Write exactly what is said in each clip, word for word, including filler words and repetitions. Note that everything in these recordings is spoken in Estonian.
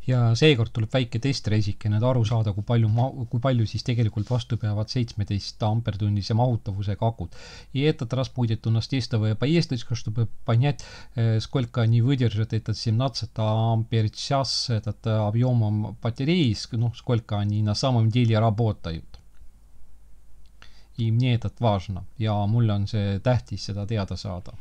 ja seekord tuleb väike testreisikene, et aru saada, kui palju, kui palju siis tegelikult vastu peavad seitsmeteist ampertunnise mahutavusega akut. И этот раз будет у нас тестовая поездочка, чтобы понять, сколько они выдержат этот семнадцать ампер-час, этот объемом батареи, ну, сколько они на самом деле работают. И мне это важно. Ja mulle on see tähtis seda teada saada.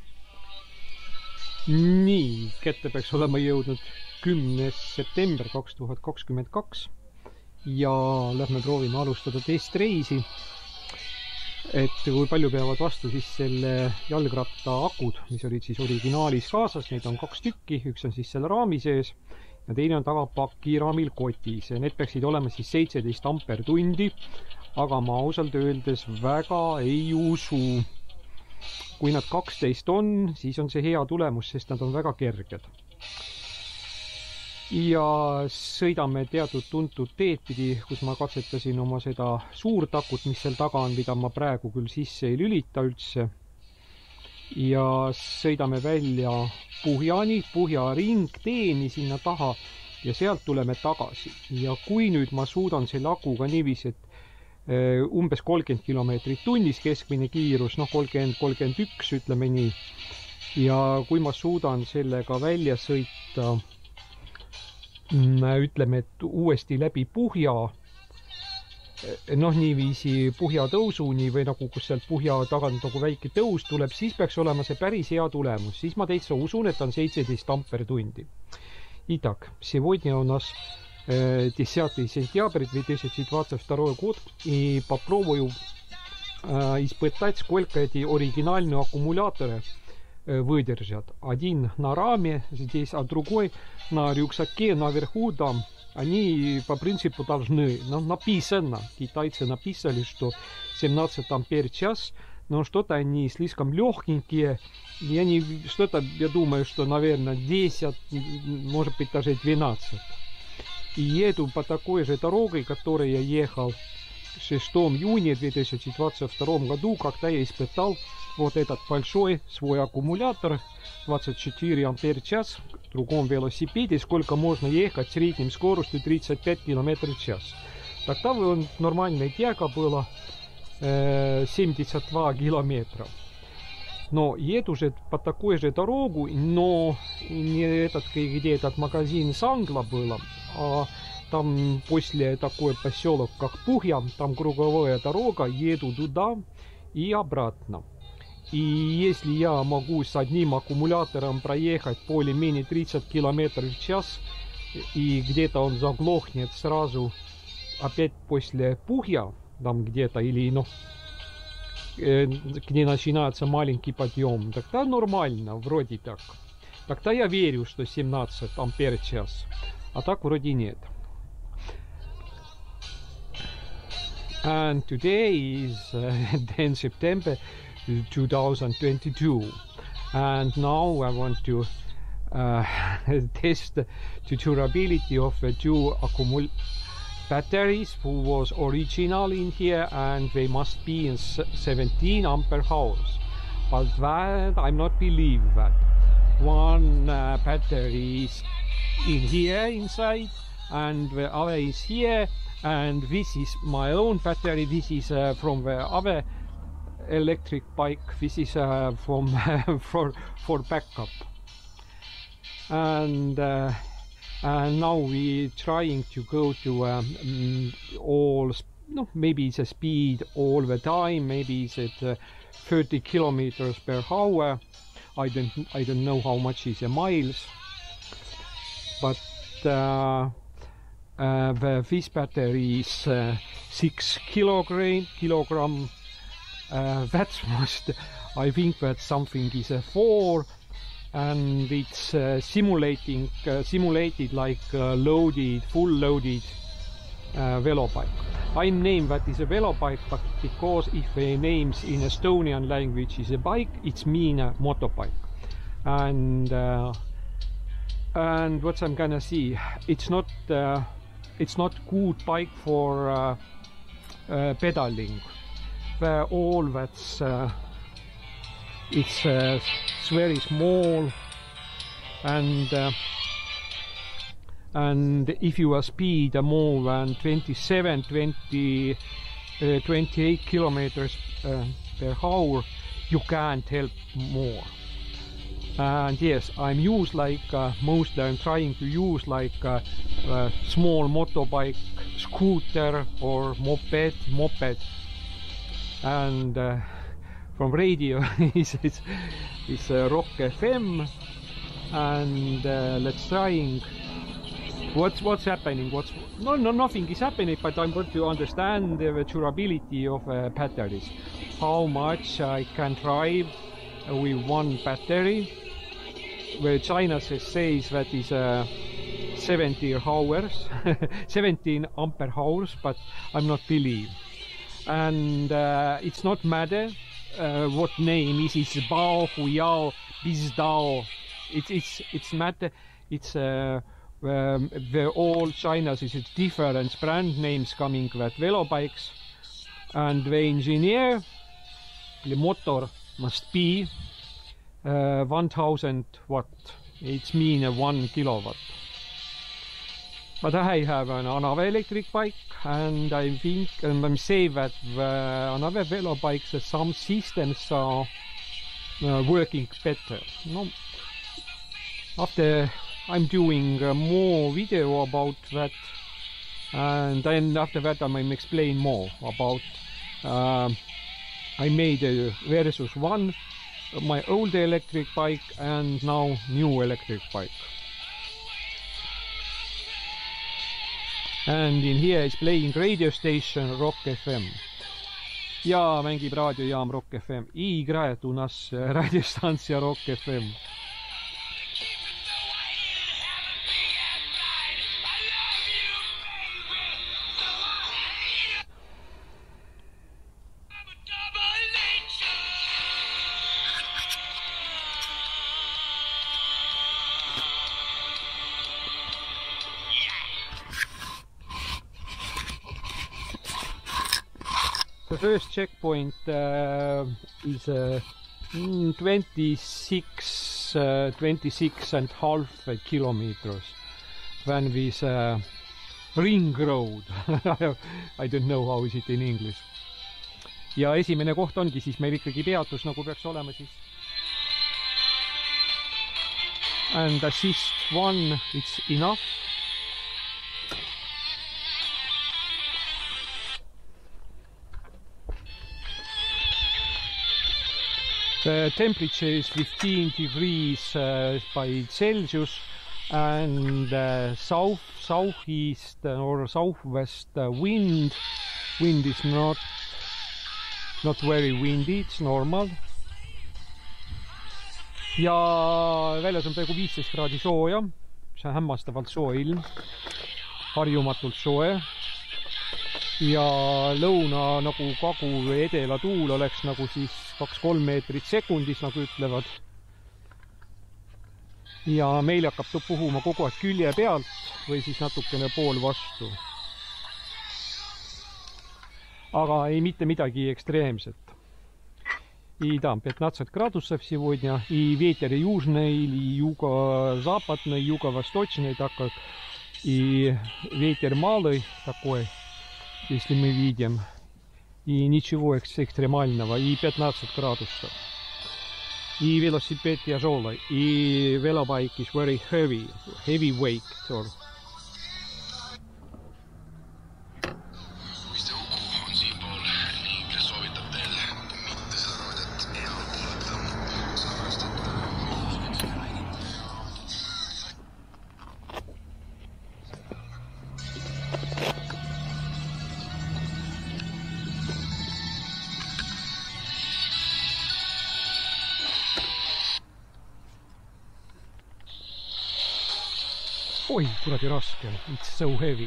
Nii, kätte peaks olema jõudnud kümnes september kaks tuhat kakskümmend kaks ja lähme proovime alustada testreisi, et kui palju peavad vastu siis selle jalgratta akud, mis olid siis originaalis kaasas, neid on kaks tükki, üks on siis selle raami sees ja teine on tagapaki raamil kotis ja need peaksid olema siis seitseteist ampertundi, aga ma ausalt öeldes väga ei usu. Kui nad kaksteist on, siis on see hea tulemus, sest nad on väga kerged. Ja sõidame teatud tuntud teed pidi, kus ma katsetasin oma seda suurt akut, mis seal taga on, mida ma praegu küll sisse ei lülita üldse. Ja sõidame välja Puhjani, Puhja ringteeni sinna taha ja sealt tuleme tagasi. Ja kui nüüd ma suudan selle akuga niiviisi, et umbes kolmkümmend kilomeetrit tunnis keskmine kiirus, noh kolmkümmend kolmkümmend üks ütleme nii. Ja kui ma suudan sellega välja sõita, ütleme, et uuesti läbi Puhja, noh niiviisi Puhja tõusuni või nagu kus sealt Puhja tagant nagu väike tõus tuleb, siis peaks olema see päris hea tulemus. Siis ma täitsa usun, et on seitseteist ampertundi. Итак, сегодня у нас десятое сентября две тысячи двадцать второй год и попробую э, испытать, сколько эти оригинальные аккумуляторы э, выдержат. Один на раме здесь, а другой на рюкзаке наверху там. Они по принципу должны, ну, написано, китайцы написали, что семнадцать ампер-час, но что-то они слишком легкенькие. И они, что-то, я думаю, что, наверное, десять, может быть, даже двенадцать. И еду по такой же дороге, которой я ехал шестого июня две тысячи двадцать втором году, когда я испытал вот этот большой свой аккумулятор двадцать четыре ампер-час в другом велосипеде, сколько можно ехать средней скоростью тридцать пять километров в час. Тогда нормальная тяга была э, семьдесят два километра. Но еду уже по такой же дорогу, но не этот, где этот магазин Сангла было, а там после такой поселок, как Пухья, там круговая дорога, еду туда и обратно. И если я могу с одним аккумулятором проехать более-менее тридцать километров в час, и где-то он заглохнет сразу опять после Пухья, там где-то, или ну, где начинается маленький подъем, тогда нормально, вроде так. Тогда я верю, что семнадцать ампер-час, а так вроде нет. And today is uh, tenth September two thousand twenty-two, and now I want to uh, test the durability of the two accumul batteries who was original in here, and they must be in seventeen ampere hours. But that I'm not believe that one uh, battery is in here inside, and the other is here. And this is my own battery. This is uh, from the other electric bike. This is uh, from for for backup. And uh, and now we're trying to go to um, all. No, maybe it's a speed all the time. Maybe it's at uh, thirty kilometers per hour. I don't I don't know how much is a miles. But. Uh, Uh, the, this battery is uh, six kilogram. kilogram. Uh, that's must. I think that something is a four, and it's uh, simulating uh, simulated like uh, loaded, full loaded uh, velobike. I name that is a velobike, but because if the names in Estonian language is a bike, it's mean a motorbike. And uh, and what I'm gonna see, it's not. Uh, It's not good bike for uh, uh, pedaling. Where all that's uh, it's, uh, it's very small, and uh, And if you are speed more than twenty-seven, twenty, uh, twenty-eight kilometers uh, per hour, you can't help more. And yes, I'm used like uh, mostly I'm trying to use like a, a small motorbike, scooter or moped, moped. And uh, from radio is it's, it's uh, Rock F M. And uh, let's trying. What's what's happening? What's no no nothing is happening, but I want to understand the durability of uh, batteries. How much I can drive with one battery. Where China says that is uh, seventy hours, seventeen ampere hours, but I'm not believe. And uh, it's not matter uh, what name is. It's Bao, Huyao, Bizdao. It's it's it's matter. It's uh, um, the all China's is different brand names coming with velo bikes, and the engineer, the motor must be uh, one thousand watt. It's mean a one kilowatt. But I have an another electric bike, and I think and I'm say that the another velo bikes, uh, some systems are uh, working better. No, after I'm doing uh, more video about that, and then after that I might explain more about. Uh, I made a versus one, my old electric bike, and now new electric bike. And in here is playing radio station Rock F M. Ja mängib raadiojaam Rock F M. I igraet u nas radiostancija Rock F M. The first checkpoint uh, is uh, twenty-six, uh, twenty-six and a half kilometers. When this uh, ring road, I don't know how is it in English. Ja esimene koht ongi siis meil ikkagi peatus, nagu peaks olema siis. And assist one, it's enough. The temperature is fifteen degrees uh, by Celsius, and uh, south, southeast or southwest uh, wind. Wind is not not very windy, it's normal. Ja väljas on praegu viisteist kraadi sooja, see on hämmastavalt soe ilm, harjumatult soe. Ja lõuna nagu kagu või edela tuul oleks nagu siis kaks-kolm meetrit sekundis, nagu ütlevad. Ja meil hakkab puhuma kogu aeg külje pealt või siis natukene pool vastu. Aga ei mitte midagi ekstreemset. И там пятнадцать градусов сегодня, и ветер южный, и юго-западный, юго-восточный, так как и ветер малый такой, если мы видим, и ничего экстремального, и пятнадцать градусов. И велосипед тяжелый, и велобike is very heavy, heavy weight. Or... Oi, kuradi raske, it's so heavy.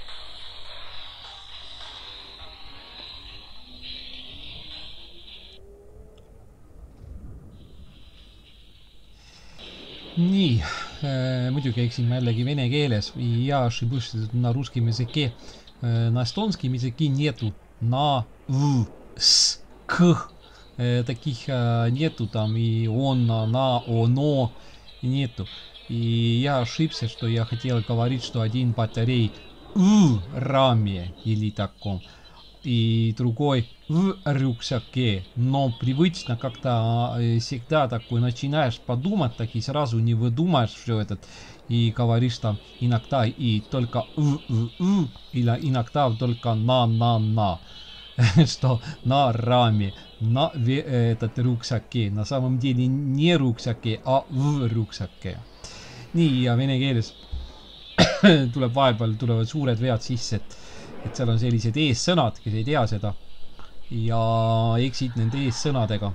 Nii, äh, muidugi eksin ma jällegi vene keeles. Я ошибусь на русском языке. Äh, на эстонском языке нету на, в, с, к. Äh, таких äh, нету там и он, на, оно. Нету. И я ошибся, что я хотел говорить, что один батарей в раме или таком, и другой в рюкзаке. Но привычно как-то всегда такой начинаешь подумать, так и сразу не выдумаешь все это. И говоришь там иногда и только в, в, в, или иногда только на-на-на. Что на раме, на этот рюкзаке. На самом деле не рюкзаке, а в рюкзаке. Nii, ja vene keeles tuleb vahepeal tulevad suured vead sisse, et, et seal on sellised eessõnad, kes ei tea seda ja eksid nende eessõnadega,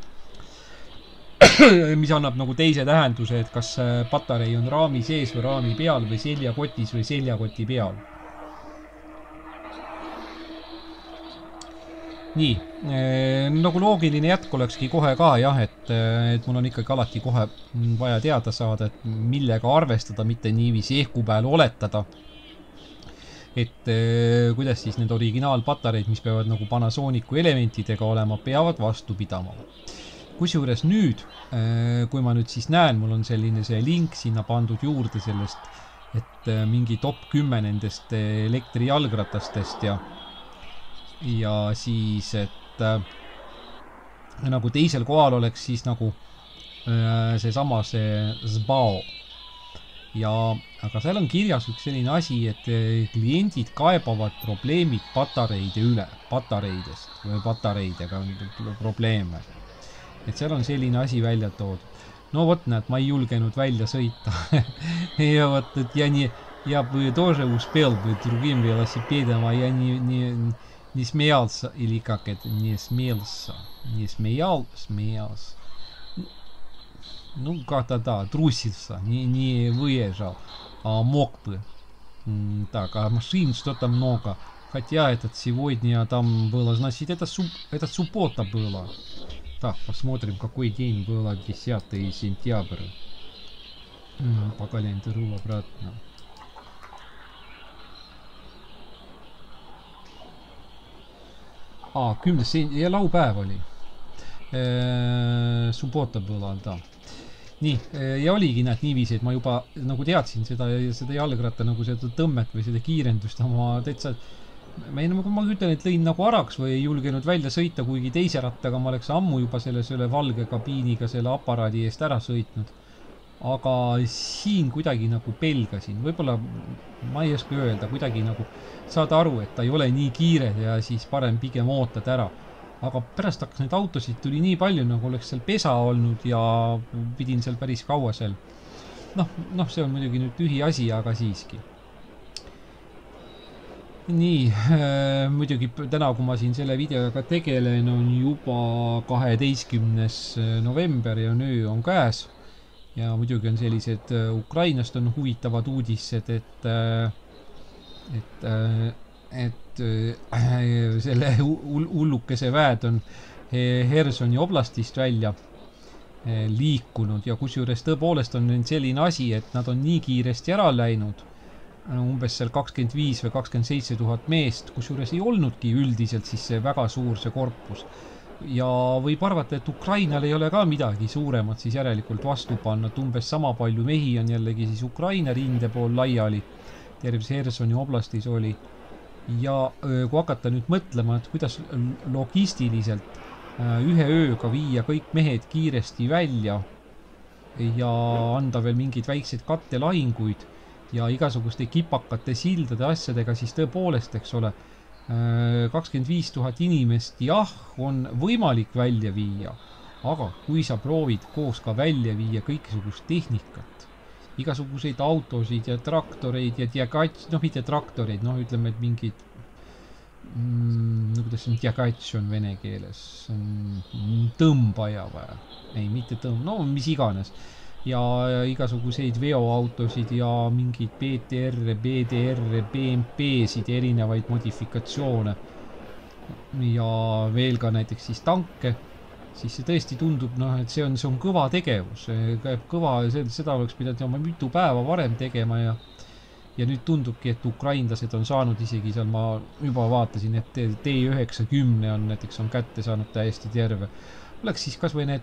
mis annab nagu teise tähenduse, et kas patarei on raami sees või raami peal või seljakotis või seljakoti peal. Nii, nagu loogiline jätk olekski kohe ka jah, et, et mul on ikkagi alati kohe vaja teada saada, et millega arvestada, mitte niiviisi ehku peal oletada. Et kuidas siis need originaalpatareid, mis peavad nagu Panasonicu elementidega olema, peavad vastu pidama. Kusjuures nüüd, kui ma nüüd siis näen, mul on selline see link sinna pandud juurde sellest, et mingi top kümme nendest elektrijalgratastest ja ja siis, et äh, nagu teisel kohal oleks siis nagu äh, see sama see Zbao. Ja, aga seal on kirjas üks selline asi, et kliendid kaebavad probleemid patareide üle, patareidest või patareidega probleeme. Et seal on selline asi välja toodud. No vot, näed, ma ei julgenud välja sõita. Ja vot, et ja nii, ja või тоже успел бы другим велосипедом, а я не, не не смеялся, или как это, не смелся, не смеял, смеялся, ну, как-то, да, трусился, не, не выезжал, а мог бы, так, а машин что-то много, хотя этот сегодня там было, значит, это, суб, это суббота было, так, посмотрим, какой день было, десятое сентября, по календарю обратно. Aa, kümnes ja laupäev oli. Subota была, da. Nii, ja oligi näed niiviisi, et ma juba nagu teadsin seda, seda jalgratta nagu seda tõmmet või seda kiirendust oma täitsa, ma, ei, ma ütlen, et lõin nagu araks või ei julgenud välja sõita, kuigi teise rattaga ma oleks ammu juba selle, selle valge kabiiniga selle aparaadi eest ära sõitnud. Aga siin kuidagi nagu pelgasin, võib-olla ma ei oska öelda, kuidagi nagu saad aru, et ta ei ole nii kiire ja siis parem pigem ootad ära. Aga pärast hakkas neid autosid tuli nii palju, nagu oleks seal pesa olnud ja pidin seal päris kaua seal. Noh, noh, see on muidugi nüüd tühi asi, aga siiski. Nii, äh, muidugi täna, kui ma siin selle videoga tegelen, on juba kaheteistkümnes november ja öö on käes. Ja muidugi on sellised Ukrainast on huvitavad uudised, et, et, et selle hullukese väed on Hersoni oblastist välja liikunud ja kusjuures tõepoolest on selline asi, et nad on nii kiiresti ära läinud, umbes seal kakskümmend viis või kakskümmend seitse tuhat meest, kusjuures ei olnudki üldiselt siis see väga suur see korpus. Ja võib arvata, et Ukrainal ei ole ka midagi suuremat siis järelikult vastu panna, et umbes sama palju mehi on jällegi siis Ukraina rinde pool laiali, terves Hersoni oblastis oli. Ja kui hakata nüüd mõtlema, et kuidas logistiliselt ühe ööga viia kõik mehed kiiresti välja ja anda veel mingid väiksed kattelahinguid ja igasuguste kipakate sildade asjadega, siis tõepoolest, eks ole, kakskümmend viis tuhat inimest, jah, on võimalik välja viia, aga kui sa proovid koos ka välja viia kõikisugust tehnikat, igasuguseid autosid ja traktoreid ja diagats, noh, mitte traktoreid, noh, ütleme, et mingid, mm, kuidas see diagats on vene keeles, tõmbaja või, ei, mitte tõmb, no mis iganes. Ja igasuguseid veoautosid ja mingid B T R, B D R, B M P-sid, erinevaid modifikatsioone ja veel ka näiteks siis tanke, siis see tõesti tundub, noh, et see on, see on kõva tegevus, käib kõva, seda oleks pidanud oma mitu päeva varem tegema ja ja nüüd tundubki, et ukrainlased on saanud isegi seal, ma juba vaatasin, et T üheksakümmend on näiteks on kätte saanud täiesti terve. Oleks siis kas või need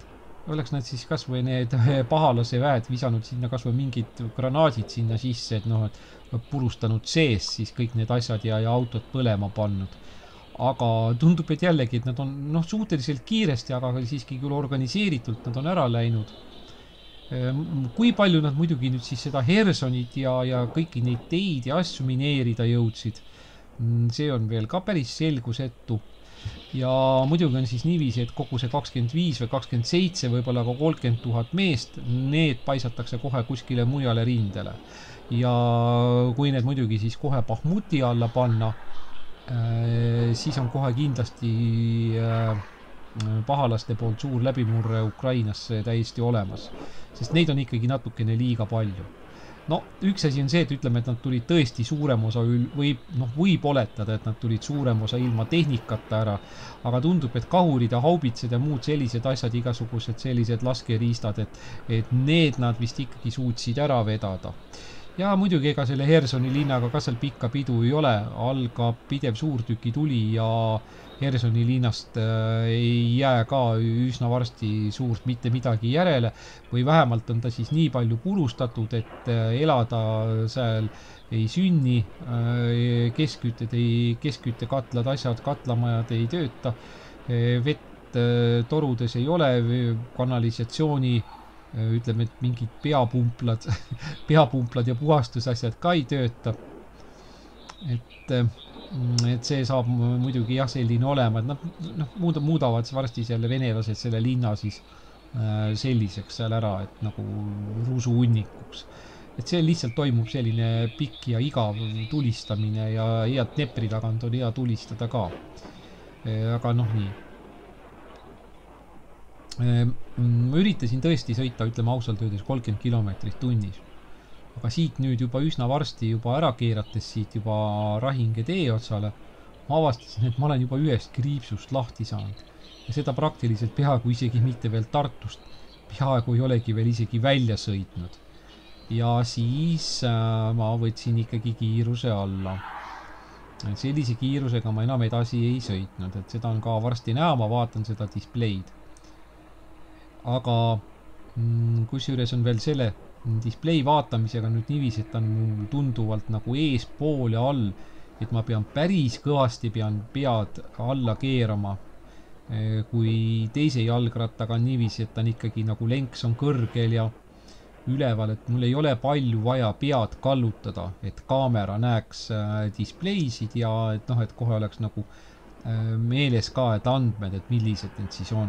oleks nad siis kas või need pahalase väed visanud sinna kas või mingid granaadid sinna sisse, et noh, et purustanud sees siis kõik need asjad ja, ja autod põlema pannud. Aga tundub, et jällegi, et nad on noh, suhteliselt kiiresti, aga siiski küll organiseeritult nad on ära läinud. Kui palju nad muidugi nüüd siis seda Hersonit ja, ja kõiki neid teid ja asju mineerida jõudsid, see on veel ka päris selgusetu. Ja muidugi on siis niiviisi, et kogu see kakskümmend viis või kakskümmend seitse, võib-olla ka kolmkümmend tuhat meest, need paisatakse kohe kuskile mujale rindele. Ja kui need muidugi siis kohe Bahmuti alla panna, siis on kohe kindlasti pahalaste poolt suur läbimurre Ukrainasse täiesti olemas. Sest neid on ikkagi natukene liiga palju. No, üks asi on see, et ütleme, et nad tulid tõesti suurem osa võib, noh, võib oletada, et nad tulid suurem osa ilma tehnikata ära, aga tundub, et kahurid ja haubitsed ja muud sellised asjad, igasugused sellised laskeriistad, et, et need nad vist ikkagi suutsid ära vedada. Ja muidugi ega selle Hersoni linnaga ka seal pikka pidu ei ole, algab pidev suurtüki tuli ja Hersoni linnast äh, ei jää ka üsna varsti suurt mitte midagi järele või vähemalt on ta siis nii palju purustatud, et äh, elada seal ei sünni, äh, keskkütted ei, keskküttekatlad, asjad, katlamajad ei tööta, äh, vett äh, torudes ei ole, kanalisatsiooni ütleme, et mingid peapumplad, peapumplad ja puhastusasjad ka ei tööta. Et, et see saab muidugi jah selline olema, et noh, noh muudavad varsti selle venelased selle linna siis selliseks seal ära, et nagu ruusuunnikuks. Et see lihtsalt toimub selline pikk ja igav tulistamine ja hea Dnepri tagant on hea tulistada ka. Aga noh, nii. Ma üritasin tõesti sõita, ütleme ausalt öeldes kolmkümmend kilomeetrit tunnis. Aga siit nüüd juba üsna varsti juba ära keerates siit juba Rahinge tee otsale, ma avastasin, et ma olen juba ühest kriipsust lahti saanud. Ja seda praktiliselt peaaegu isegi mitte veel Tartust. Peaaegu ei olegi veel isegi välja sõitnud. Ja siis äh, ma võtsin ikkagi kiiruse alla. Et sellise kiirusega ma enam edasi ei sõitnud, et seda on ka varsti näha, ma vaatan seda displeid. Aga kusjuures on veel selle display vaatamisega nüüd niiviisi, et ta on mul tunduvalt nagu ees, pool ja all, et ma pean päris kõvasti pean pead alla keerama, kui teise jalgrattaga on niiviisi, et ta on ikkagi nagu lenks on kõrgel ja üleval, et mul ei ole palju vaja pead kallutada, et kaamera näeks displaysid ja et noh, et kohe oleks nagu meeles ka, et andmed, et millised need siis on.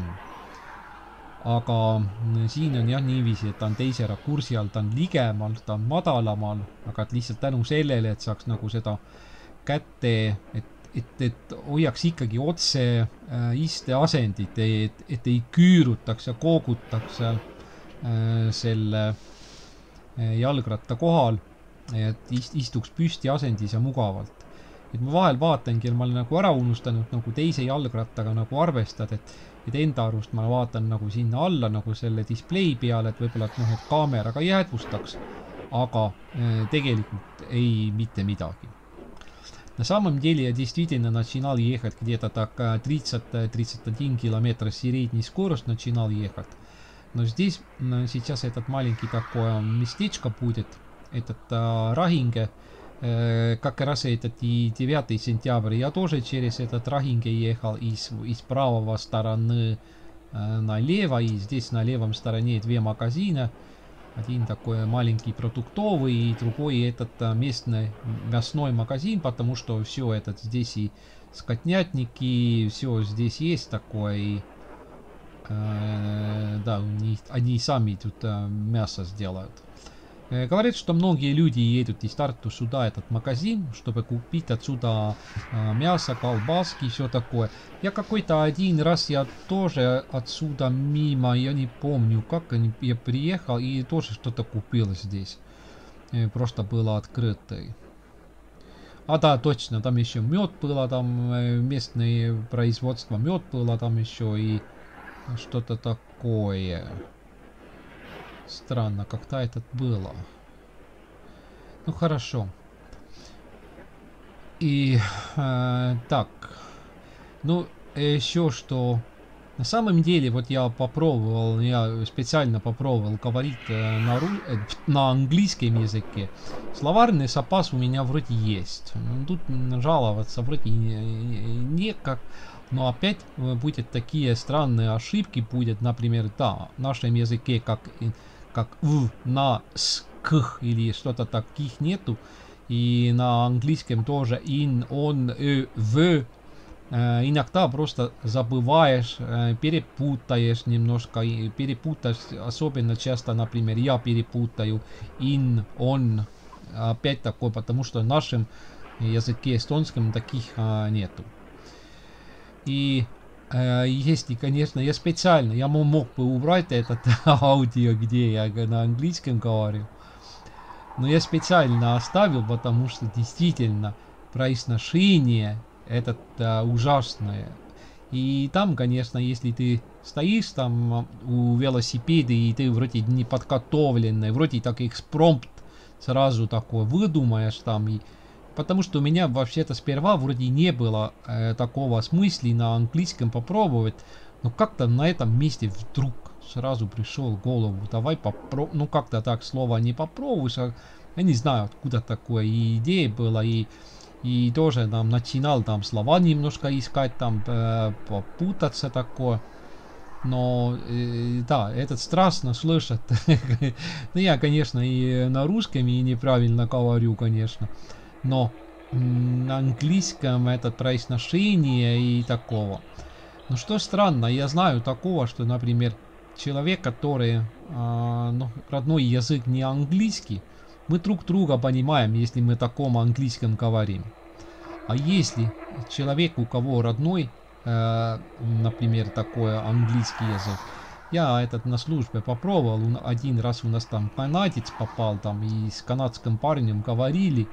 Aga siin on jah niiviisi, et ta on teise rakursi all, ta on ligemal, ta on madalamal, aga et lihtsalt tänu sellele, et saaks nagu seda kätte, et, et, et hoiaks ikkagi otse äh, iste asendit, et, et ei küürutaks ja koogutaks äh, selle äh, jalgratta kohal, et ist, istuks püsti asendis ja mugavalt. Et ma vahel vaatangi, ma olen nagu ära unustanud nagu teise jalgrattaga nagu arvestad, et et enda arust ma vaatan nagu sinna alla nagu selle display peale, et võib-olla et noh, et kaameraga jäädvustaks, aga äh, tegelikult ei mitte midagi. На самом деле я действительно начинал ехать где-то так тридцать-тридцать один километр средней скорость начинал ехать. Но здесь сейчас этот маленький такое местечко будет, этот э, Рахинге, как раз этот и девятого сентября я тоже через этот Рахинге ехал из, из правого стороны э, налево, и здесь на левом стороне две магазина, один такой маленький продуктовый и другой этот э, местный мясной магазин, потому что все это здесь и скотнятники, все здесь есть такое, и э, да, они, они сами тут э, мясо сделают. Говорят, что многие люди едут из Тарту сюда, этот магазин, чтобы купить отсюда э, мясо, колбаски, все такое. Я какой-то один раз я тоже отсюда мимо, я не помню, как я приехал и тоже что-то купил здесь. Э, просто было открытое. А да, точно, там еще мед было, там э, местное производство, мед было там еще и что-то такое. Странно, как-то это было. Ну, хорошо. И э, так. Ну, еще что На самом деле, вот я попробовал, я специально попробовал говорить на, ру... на английском языке. Словарный запас у меня вроде есть. Тут жаловаться вроде некак. Но опять будет такие странные ошибки. Будет, например, да, в нашем языке как, как в, на, с, к или что-то таких нету. И на английском тоже in, on, ö, в. Иногда просто забываешь, перепутаешь немножко, перепутаешь, особенно часто, например, я перепутаю in, on, опять такое, потому что в нашем языке эстонском таких а, нету. И а, если, конечно, я специально, я мог бы убрать этот аудио, где я на английском говорю, но я специально оставил, потому что действительно произношение это а, ужасное. И там, конечно, если ты стоишь там у велосипеда, и ты вроде не подготовленный, вроде так экспромт сразу такой выдумаешь там. И... Потому что у меня вообще-то сперва вроде не было э, такого смысла на английском попробовать. Но как-то на этом месте вдруг сразу пришел в голову. Давай попробуй. Ну как-то так слово не попробуешь. А... Я не знаю, откуда такое и идея была. И... И тоже там начинал там слова немножко искать, там э, попутаться такое. Но э, да, это страшно слышать. Ну я, конечно, и на русском и неправильно говорю, конечно. Но на английском это произношение и такого. Ну что странно, я знаю такого, что, например, человек, который, э, ну, родной язык не английский, мы друг друга понимаем, если мы таком английском говорим. А если человек, у кого родной, э, например, такой английский язык, я этот на службе попробовал, один раз у нас там канадец попал, там и с канадским парнем говорили,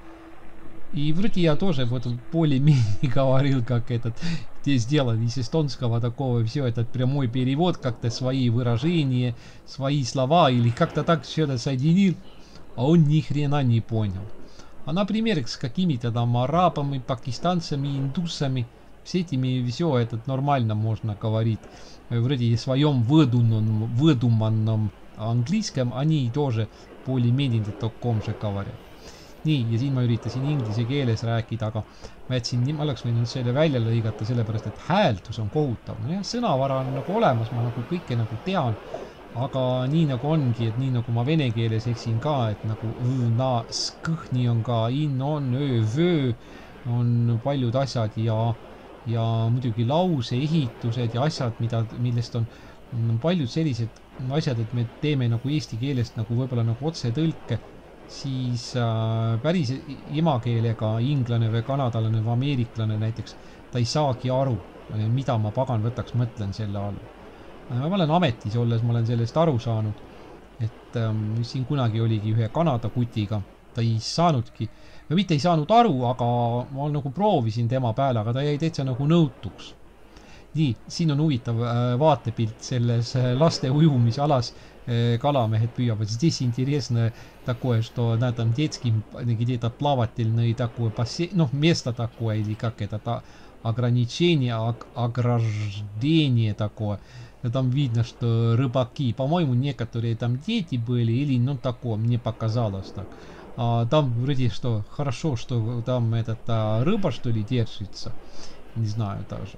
и вроде я тоже вот более-менее говорил, как этот, где сделали из эстонского такого, все этот прямой перевод, как-то свои выражения, свои слова, или как-то так все это соединил. А он ни хрена не понял. А, например, с какими-то там арабами, пакистанцами, индусами, с этими все это нормально можно говорить. Вроде в своем выдуманном, выдуманном английском они тоже более-менее таком же говорят. Nii, ja siin ma üritasin inglise keeles rääkida, aga ma jätsin, ma oleks võinud selle välja lõigata, sellepärast et hääldus on kohutav. No jah, sõnavara on nagu olemas, ma nagu kõike nagu tean. Aga nii nagu ongi, et nii nagu ma vene keeles eksin ka, et nagu õ, na, skõh, nii on ka in, on, öö, vöö, on paljud asjad ja, ja muidugi lause, ehitused ja asjad, mida, millest on, on paljud sellised asjad, et me teeme nagu eesti keelest nagu võib-olla nagu otse tõlke, siis äh, päris emakeelega inglane või kanadalane või ameeriklane näiteks, ta ei saagi aru, mida ma pagan võtaks mõtlen selle all. Ma olen ametis olles, ma olen sellest aru saanud, et ähm, siin kunagi oligi ühe Kanada kutiga, ta ei saanudki, või mitte ei saanud aru, aga ma nagu proovisin tema peale, aga ta jäi täitsa nagu nõutuks. Nii, siin on huvitav äh, vaatepilt selles äh, laste ujumisalas, äh, kalamehed püüavad. Здесь интересно такое, что на там детским где-то плавательное такое, ну, место такое, или как это, ограничение, ограждение такое. Там видно, что рыбаки, по-моему, некоторые там дети были, или, ну, такое, мне показалось так. А, там вроде, что хорошо, что там этот а, рыба, что ли, держится. Не знаю даже.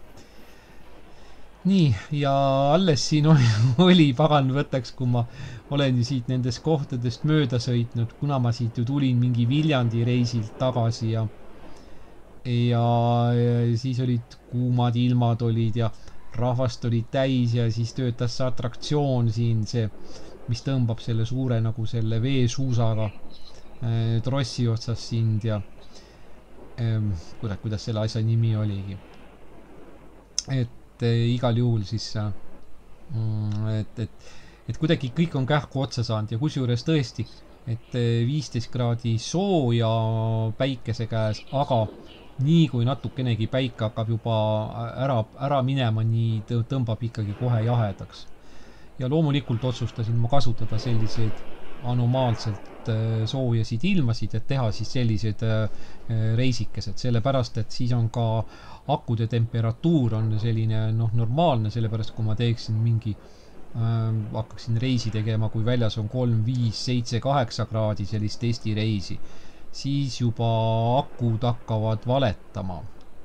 Nii, ja alles siin oli, oli pagan võttaks, kui ma olen siit nendest kohtadest mööda sõitnud, kuna ma siit ju tulin mingi Viljandi reisilt tagasi ja, ja, ja siis olid kuumad ilmad olid ja rahvast oli täis ja siis töötas see atraktsioon siin, see, mis tõmbab selle suure nagu selle veesuusaga äh, trossi otsas sind ja ähm, kuidas, kuidas selle asja nimi oligi. Et igal juhul siis et, et, et kuidagi kõik on kähku otsa saanud ja kusjuures tõesti, et viisteist kraadi sooja päikese käes, aga nii kui natukenegi päike hakkab juba ära, ära minema, nii tõmbab ikkagi kohe jahedaks. Ja loomulikult otsustasin ma kasutada selliseid anomaalselt soojasid ilmasid, et teha siis sellised reisikesed, sellepärast et siis on ka akude temperatuur on selline noh, normaalne, sellepärast kui ma teeksin mingi äh, hakkaksin reisi tegema, kui väljas on kolm, viis, seitse, kaheksa kraadi sellist testireisi, siis juba akud hakkavad valetama.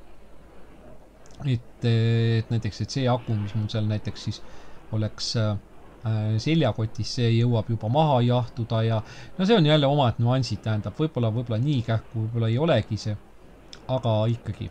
Et, et näiteks, et see aku, mis mul seal näiteks siis oleks äh, seljakotis, see jõuab juba maha jahtuda ja no see on jälle omad nüansid, tähendab, võib-olla, võib-olla nii kähku, võib-olla ei olegi see, aga ikkagi.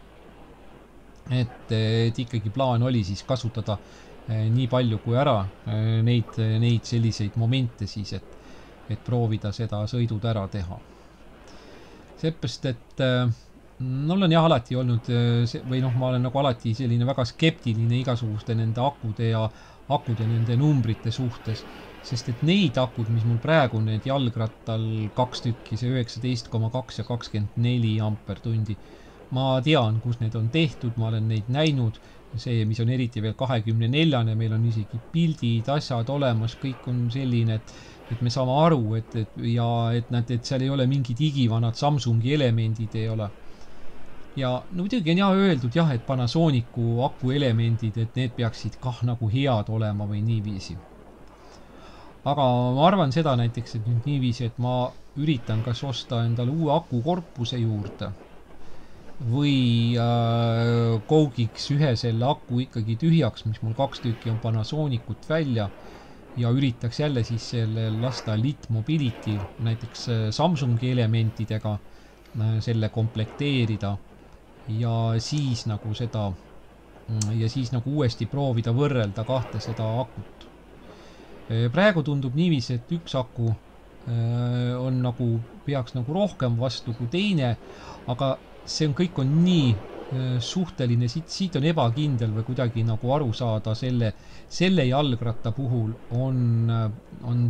Et, et ikkagi plaan oli siis kasutada eh, nii palju kui ära eh, neid, neid selliseid momente siis, et, et proovida seda sõidud ära teha. Seepärast, et eh, mul on jah alati olnud, eh, või noh, ma olen nagu alati selline väga skeptiline igasuguste nende akude ja akude nende numbrite suhtes, sest et neid akud, mis mul praegu need jalgrattal kaks tükki, see üheksateist koma kaks ja kakskümmend neli ampertundi, ma tean, kus need on tehtud, ma olen neid näinud, see, mis on eriti veel kahekümne neljane, meil on isegi pildid, asjad olemas, kõik on selline, et, et me saame aru, et, et, ja et, nad, et seal ei ole mingid igivanad Samsungi elemendid ei ole. Ja no muidugi on jah öeldud jah, et Panasonicu aku elemendid, et need peaksid kah nagu head olema või niiviisi. Aga ma arvan seda näiteks, et nüüd niiviisi, et ma üritan kas osta endale uue aku korpuse juurde või äh, kougiks ühe selle aku ikkagi tühjaks, mis mul kaks tükki on Panasonicut välja ja üritaks jälle siis selle lasta Lit Mobility näiteks Samsungi elementidega äh, selle komplekteerida ja siis nagu seda ja siis nagu uuesti proovida võrrelda kahte seda akut. Praegu tundub niiviisi, et üks aku on nagu, peaks nagu rohkem vastu kui teine, aga see on kõik on nii suhteline, siit, siit on ebakindel või kuidagi nagu aru saada selle, selle jalgratta puhul on, on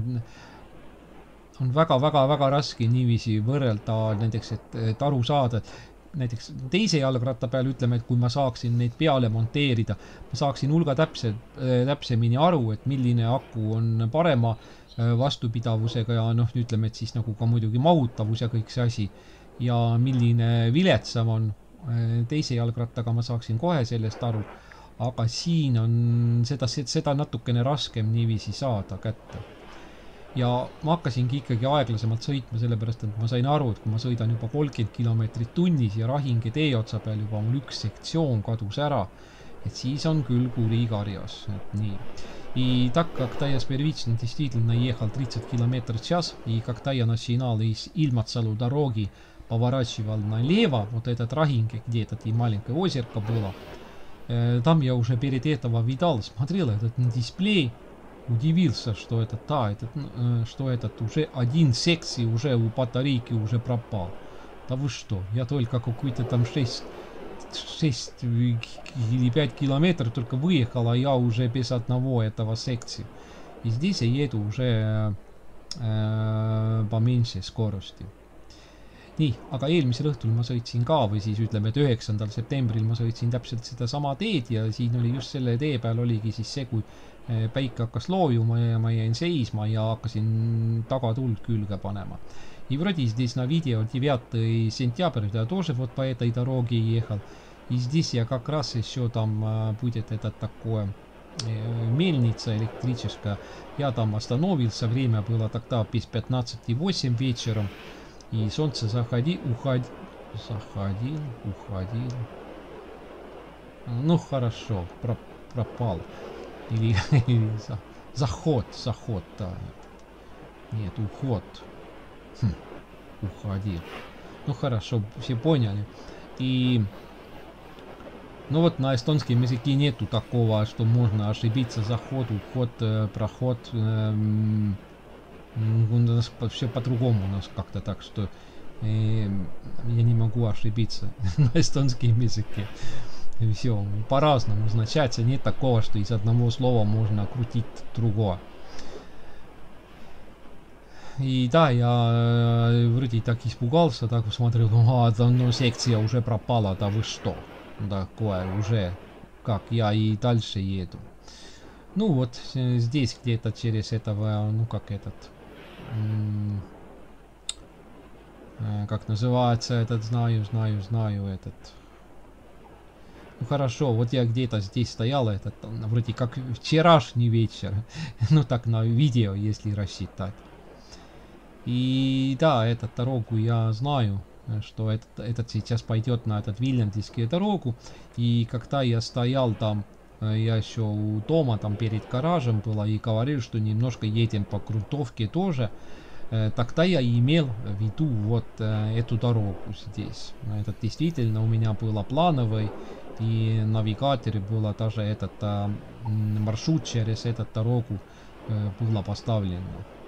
on väga-väga-väga raske niiviisi võrrelda näiteks, et, et aru saada, et näiteks teise jalgratta peal ütleme, et kui ma saaksin neid peale monteerida, ma saaksin hulga täpse, täpsemini aru, et milline aku on parema vastupidavusega ja noh, ütleme, et siis nagu ka muidugi mahutavus ja kõik see asi ja milline viletsam on teise jalgrattaga, ma saaksin kohe sellest aru, aga siin on seda, seda natukene raskem niiviisi saada kätte. Ja ma hakkasingi ikkagi aeglasemalt sõitma, sellepärast, et ma sain aru, et kui ma sõidan juba kolmkümmend kilomeetrit tunnis ja Rahinge tee otsa peal juba mul üks sektsioon kadus ära, et siis on küll kuri karjas, et nii. И так как я с первично действительно ехал тридцать километров в час, и когда я начинал из Ильмацалу дороги, поворачивал налево, вот этот Рахинге, где это и маленькое озерко было, э, там я уже перед этого видал, смотрел этот на дисплей, удивился, что это, да, этот, э, что этот уже один секции уже у батарейки уже пропал. Да вы что, я только какой-то там шесть или пять километров только выехал, а я уже без одного этого секции. И здесь я еду уже äh, поменьше скорости. Nii, aga eelmisel õhtul ma sõitsin ka või siis ütleme, et üheksandal septembril ma sõitsin täpselt seda sama teed ja siin oli just selle tee peal oligi siis see, kui päike hakkas loojuma ja ma jäin seisma ja hakkasin tagatuld külge panema. И вроде здесь на видео девятого сентября я тоже вот по этой дороге ехал. И здесь я как раз еще там будет это такое мельница электрическая. Я там остановился, время было тогда без пятнадцати восемь вечером. И солнце заходи, уходи, заходил, уходил. Ну хорошо, про, пропал. Или, или за, заход, заход, да. Нет, уход. Хм, уходил. Ну хорошо, все поняли. И ну вот на эстонском языке нету такого, что можно ошибиться. Заход, уход, проход. Эм, у нас все по-другому у нас как-то так, что э, я не могу ошибиться на эстонском языке. Все по-разному означается. Нет такого, что из одного слова можно крутить другое. И да, я вроде так испугался, так посмотрел, а, ну, секция уже пропала, да вы что? Такое уже, как я и дальше еду. Ну вот, здесь где-то через этого, ну как этот, как называется этот, знаю, знаю, знаю этот. Ну хорошо, вот я где-то здесь стоял, этот, вроде как вчерашний вечер, ну так на видео, если рассчитать. И да, эту дорогу я знаю, что этот, этот сейчас пойдет на этот Вильяндийскую дорогу. И когда я стоял там, я еще у дома, там перед гаражем было, и говорил, что немножко едем по грунтовке тоже, тогда я имел в виду вот эту дорогу здесь. Это действительно у меня было плановый, и в навигаторе было даже этот маршрут через эту дорогу было поставлено.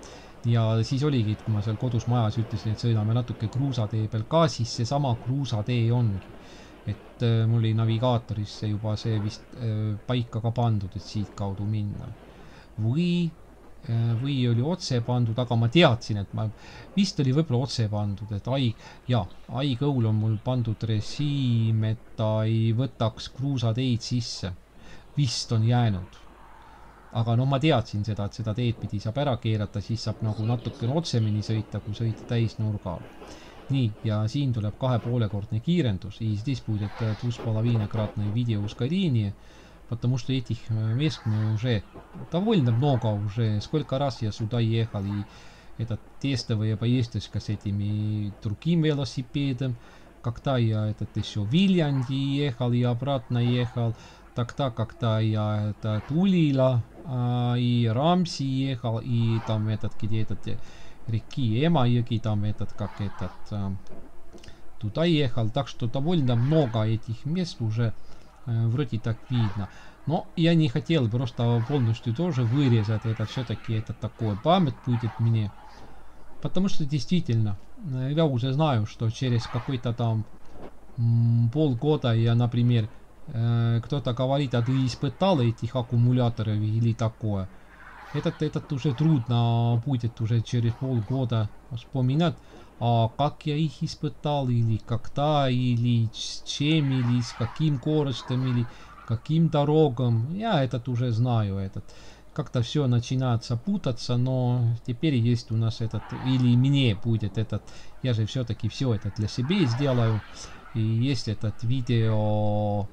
Ja siis oligi, et kui ma seal kodus majas ütlesin, et sõidame natuke kruusatee peal ka, siis seesama kruusatee ongi. Et mul oli navigatorisse juba see vist paika ka pandud, et siit kaudu minna. Või, või oli otse pandud, aga ma teadsin, et ma vist oli võib-olla otse pandud, et ai, jaa, aigõul on mul pandud režiim, et ta ei võtaks kruusateid sisse. Vist on jäänud. Aga no ma teadsin seda, et seda teed pidi saab ära keerata, siis saab nagu natuke otsemini sõita, kui sõita täisnurgal. Nii, ja siin tuleb kahe poolekordne kiirendus. И здесь будет две с половиной кратное видеоускорение, потому что этих мест мы уже довольно много уже. Сколько раз я сюда ехал, и это тестовая поездочка с этими другим велосипедом. Когда я этот еще в Вильянди ехал и обратно ехал, тогда, когда я этот Улила а, и Рамси ехал, и там этот, где этот реки Эмайõgi, там этот, как этот, а, туда ехал. Так что довольно много этих мест уже а, вроде так видно. Но я не хотел просто полностью тоже вырезать это, все-таки это такое память будет мне. Потому что действительно, я уже знаю, что через какой-то там м, полгода я, например, кто-то говорит, а ты испытал этих аккумуляторов или такое. Этот, этот уже трудно будет уже через полгода вспоминать, а как я их испытал, или когда, или с чем, или с каким корочком, или каким дорогам. Я этот уже знаю. Этот. Как-то все начинается путаться, но теперь есть у нас этот, или мне будет этот, я же все-таки все это для себя сделаю. И есть этот видео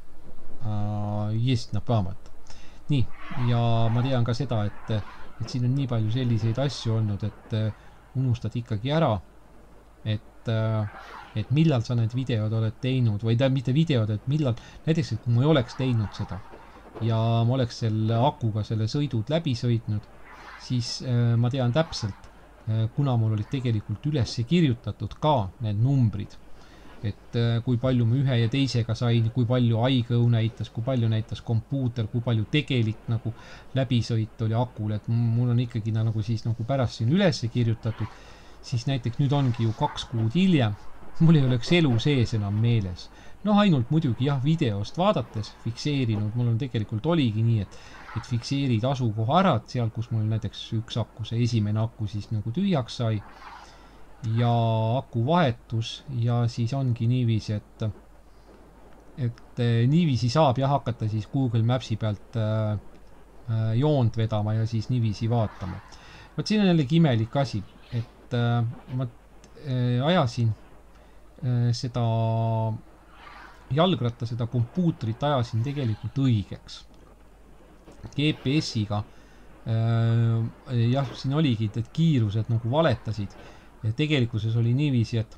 есть на paamat. Nii, ja ma tean ka seda, et, et siin on nii palju selliseid asju olnud, et unustad ikkagi ära, et, et millal sa need videod oled teinud, või ta mitte videod, et millal, näiteks, et kui ma ei oleks teinud seda ja ma oleks selle akuga selle sõidud läbi sõitnud, siis ma tean täpselt, kuna mul olid tegelikult üles kirjutatud ka need numbrid. Et kui palju ma ühe ja teisega sain, kui palju aigõu näitas, kui palju näitas kompuuter, kui palju tegelik nagu läbisõit oli akul, et mul on ikkagi nagu siis nagu pärast siin üles kirjutatud, siis näiteks nüüd ongi ju kaks kuud hiljem, mul ei oleks elu sees enam meeles. No ainult muidugi jah, videost vaadates fikseerinud, mul on tegelikult oligi nii, et, et fikseerid asukoha ära, seal kus mul näiteks üks akku, see esimene akku siis nagu tühjaks sai, ja aku vahetus ja siis ongi niiviisi, et et niiviisi saab jah hakata siis Google Mapsi pealt äh, joont vedama ja siis niiviisi vaatama. Võt siin on jällegi imelik asi, et äh, ma äh, ajasin äh, seda jalgratta, seda kompuutrit ajasin tegelikult õigeks. G P S-iga äh, jah, siin oligi, et kiirused nagu valetasid. Ja tegelikkuses oli niiviisi, et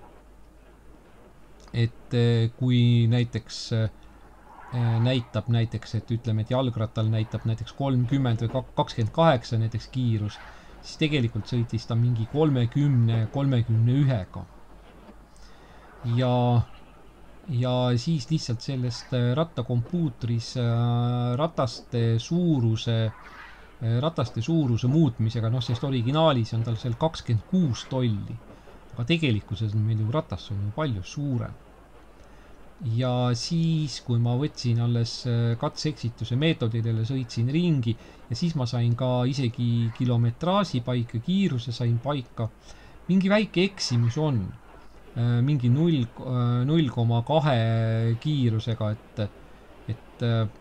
et kui näiteks näitab näiteks, et ütleme, et jalgrattal näitab näiteks kolmkümmend või kakskümmend kaheksa näiteks kiirus, siis tegelikult sõitis ta mingi kolmekümne, kolmekümne ühega. Ja, ja siis lihtsalt sellest rattakompuutris rataste suuruse rataste suuruse muutmisega, noh, sest originaalis on tal seal kakskümmend kuus tolli, aga tegelikkuses on meil ju ratas on ju palju suurem. Ja siis, kui ma võtsin alles katseeksituse meetodidele, sõitsin ringi ja siis ma sain ka isegi kilometraaži paika, kiiruse sain paika. Mingi väike eksimus on, mingi null koma kahe kiirusega, et, et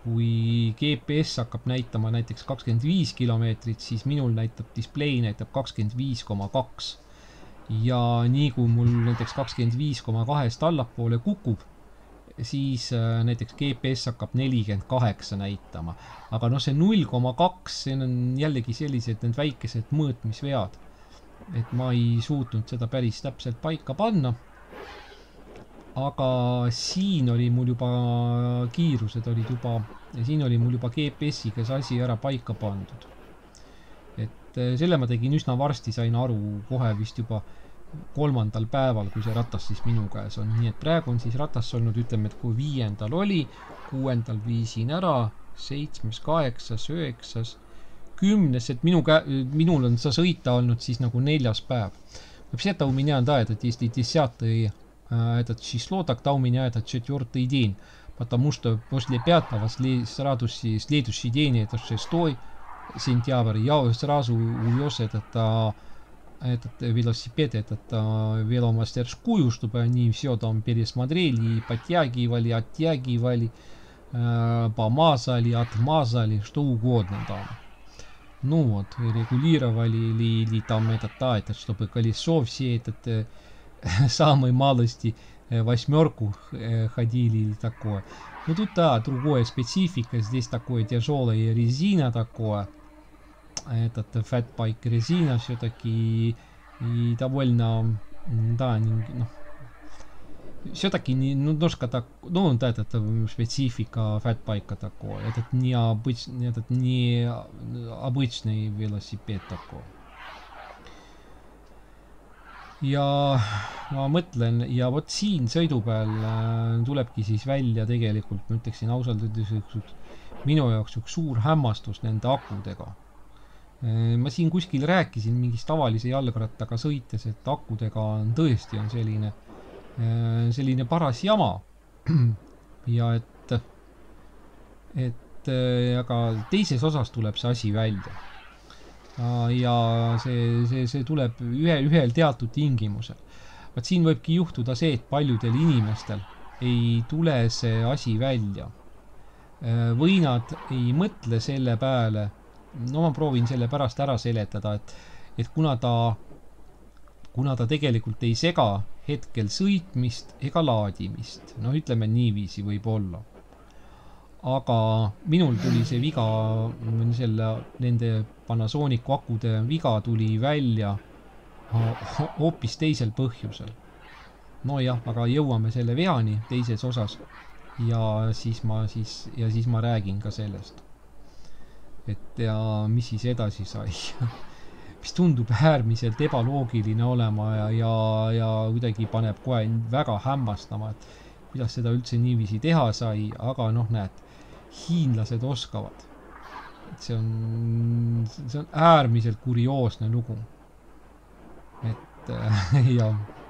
kui G P S hakkab näitama näiteks kakskümmend viis kilomeetrit, siis minul näitab display näitab kakskümmend viis koma kaks. Ja nii kui mul näiteks kakskümmend viis koma kahest allapoole kukub, siis näiteks G P S hakkab nelikümmend kaheksa näitama. Aga noh, see null koma kaks, see on jällegi sellised need väikesed mõõtmisvead. Et ma ei suutnud seda päris täpselt paika panna. Aga siin oli mul juba kiirused olid juba, ja siin oli mul juba G P S-iga see asi ära paika pandud. Et selle ma tegin üsna varsti, sain aru kohe vist juba kolmandal päeval, kui see ratas siis minu käes on. Nii et praegu on siis ratas olnud, ütleme, et kui viiendal oli, kuuendal viisin ära, seitsmes, kaheksas, üheksas, kümnes, et minu kä minul on see sõita olnud siis nagu neljas päev. Вообще-то у меня, да, это десятый этот число, тогда у меня это четвертый день, потому что после пятого сразу следующий день, это шестой сентябрь, я сразу увез этот, этот велосипед, этот веломастерскую, чтобы они все там пересмотрели, подтягивали, оттягивали, помазали, отмазали, что угодно там. Ну вот, регулировали или, или там этот, да, этот, чтобы колесо все этот самой малости восьмерку ходили или такое. Ну тут, да, другая специфика. Здесь такое тяжелая резина такое. Этот фэтбайк резина все-таки и довольно, да, ну, все-таки немножко так, ну, вот этот специфика фэтбайка такое. Этот не обычный, этот не обычный велосипед такой. Ja ma mõtlen, ja vot siin sõidu peal tulebki siis välja tegelikult, ma ütleksin ausalt ütles, minu jaoks üks suur hämmastus nende akudega. Ma siin kuskil rääkisin mingist tavalise jalgrattaga sõites, et akudega on tõesti on selline, selline paras jama. Ja et, et aga teises osas tuleb see asi välja. Ja see, see, see tuleb ühe, ühel teatud tingimusel. Vaat siin võibki juhtuda see, et paljudel inimestel ei tule see asi välja. Või nad ei mõtle selle peale, no ma proovin selle pärast ära seletada, et, et kuna ta, kuna ta tegelikult ei sega hetkel sõitmist ega laadimist, no ütleme niiviisi võib olla. Aga minul tuli see viga, selle, nende Panasonicu akude viga tuli välja hoopis teisel põhjusel. No jah, aga jõuame selle veani teises osas ja siis ma, siis, ja siis ma räägin ka sellest. Et ja mis siis edasi sai. Mis tundub äärmiselt ebaloogiline olema ja, ja, ja kuidagi paneb kohe väga hämmastama, et kuidas seda üldse niiviisi teha sai, aga noh, näed, hiinlased oskavad. See on, see on äärmiselt kurioosne lugu. Et äh, ja.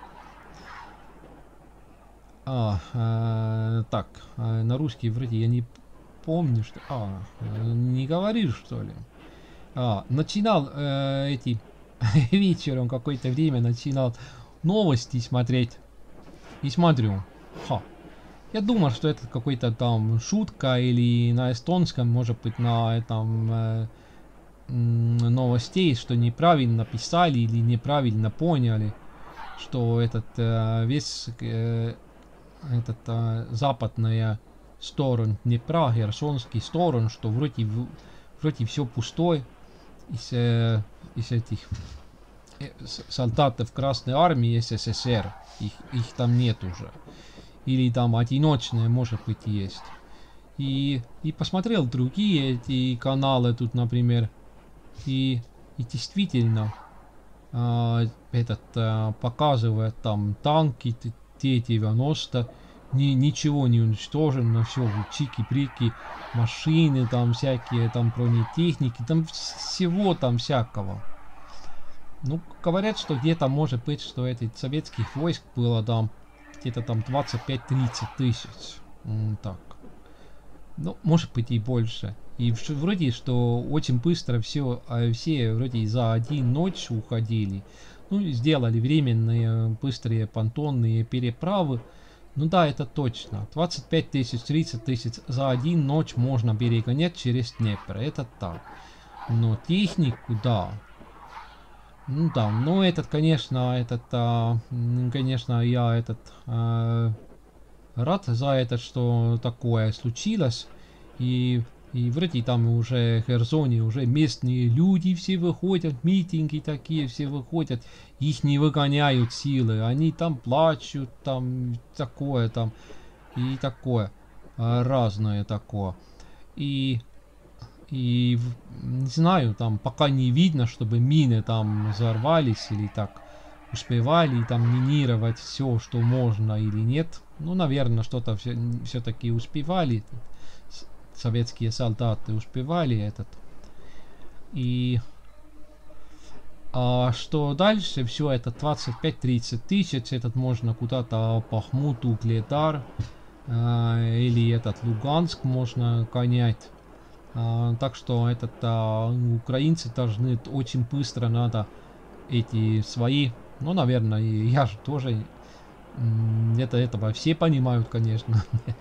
А, э, так, э, на русский вроде я не помню, что... А, э, не говорил, что ли? А, начинал э, эти... вечером какое-то время начинал новости смотреть. И смотрю. Ха. Я думал, что это какой-то там шутка или на эстонском, может быть, на этом э, новостей, что неправильно писали или неправильно поняли, что этот э, весь э, этот э, западная сторона Днепра, Херсонский сторон, что вроде, вроде все пустой из, э, из этих э, солдатов Красной Армии СССР, их, их там нет уже. Или там одиночные, может быть, есть. И, и посмотрел другие эти каналы тут, например. И, и действительно э, этот э, показывает там танки Т девяносто. Ни, ничего не уничтожено. Все чики-прики. Машины там всякие, там бронетехники. Там всего там всякого. Ну, говорят, что где-то может быть, что этих советских войск было там где-то там двадцать пять-тридцать тысяч. Так. Ну, может быть и больше. И вроде, что очень быстро все, все вроде за один ночь уходили. Ну, сделали временные быстрые понтонные переправы. Ну да, это точно. двадцать пять тысяч, тридцать тысяч за один ночь можно перегонять через Днепр. Это так. Но технику, да. Ну да, но этот, конечно, этот, а, конечно, я этот а, рад за это, что такое случилось. И, и вроде там уже в Херсоне уже местные люди все выходят, митинги такие все выходят, их не выгоняют силы, они там плачут, там такое там и такое, а, разное такое. И И не знаю, там пока не видно, чтобы мины там взорвались или так успевали там минировать все, что можно или нет. Ну, наверное, что-то все, все-таки успевали. Советские солдаты успевали этот. И а что дальше? Все это двадцать пять тридцать тысяч. Этот можно куда-то Бахмут, Угледар а, или этот Луганск можно гонять. А, так что этот а, украинцы должны очень быстро надо эти свои, ну, наверное, и я же тоже, это этого все понимают, конечно.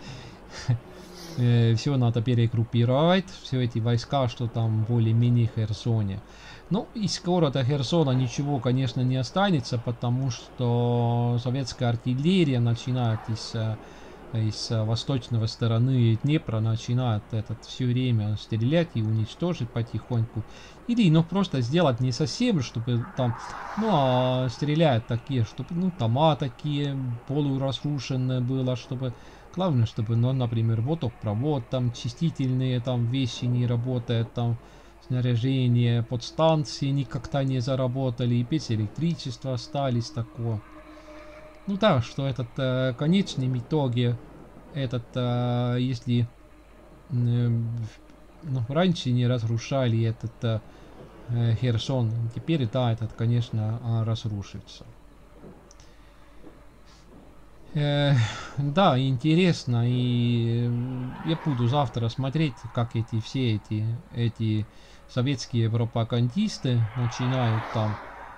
Все надо перегруппировать, все эти войска, что там более-менее в Херсоне. Ну, из города Херсона ничего, конечно, не останется, потому что советская артиллерия начинает из из восточного стороны Днепра начинают этот все время стрелять и уничтожить потихоньку. Или, ну, просто сделать не совсем, чтобы там, ну, а стреляют такие, чтобы, ну, дома такие полуразрушенные было, чтобы, главное, чтобы, ну, например, водопровод, там, чистительные там вещи не работают, там, снаряжение, подстанции никогда не заработали, и без электричества остались такое. Ну да, что этот э, конечном итоге, этот, э, если э, ну, раньше не разрушали этот э, Херсон, теперь, да, этот, конечно, разрушится. Э, да, интересно, и я буду завтра смотреть, как эти все эти, эти советские пропагандисты начинают там.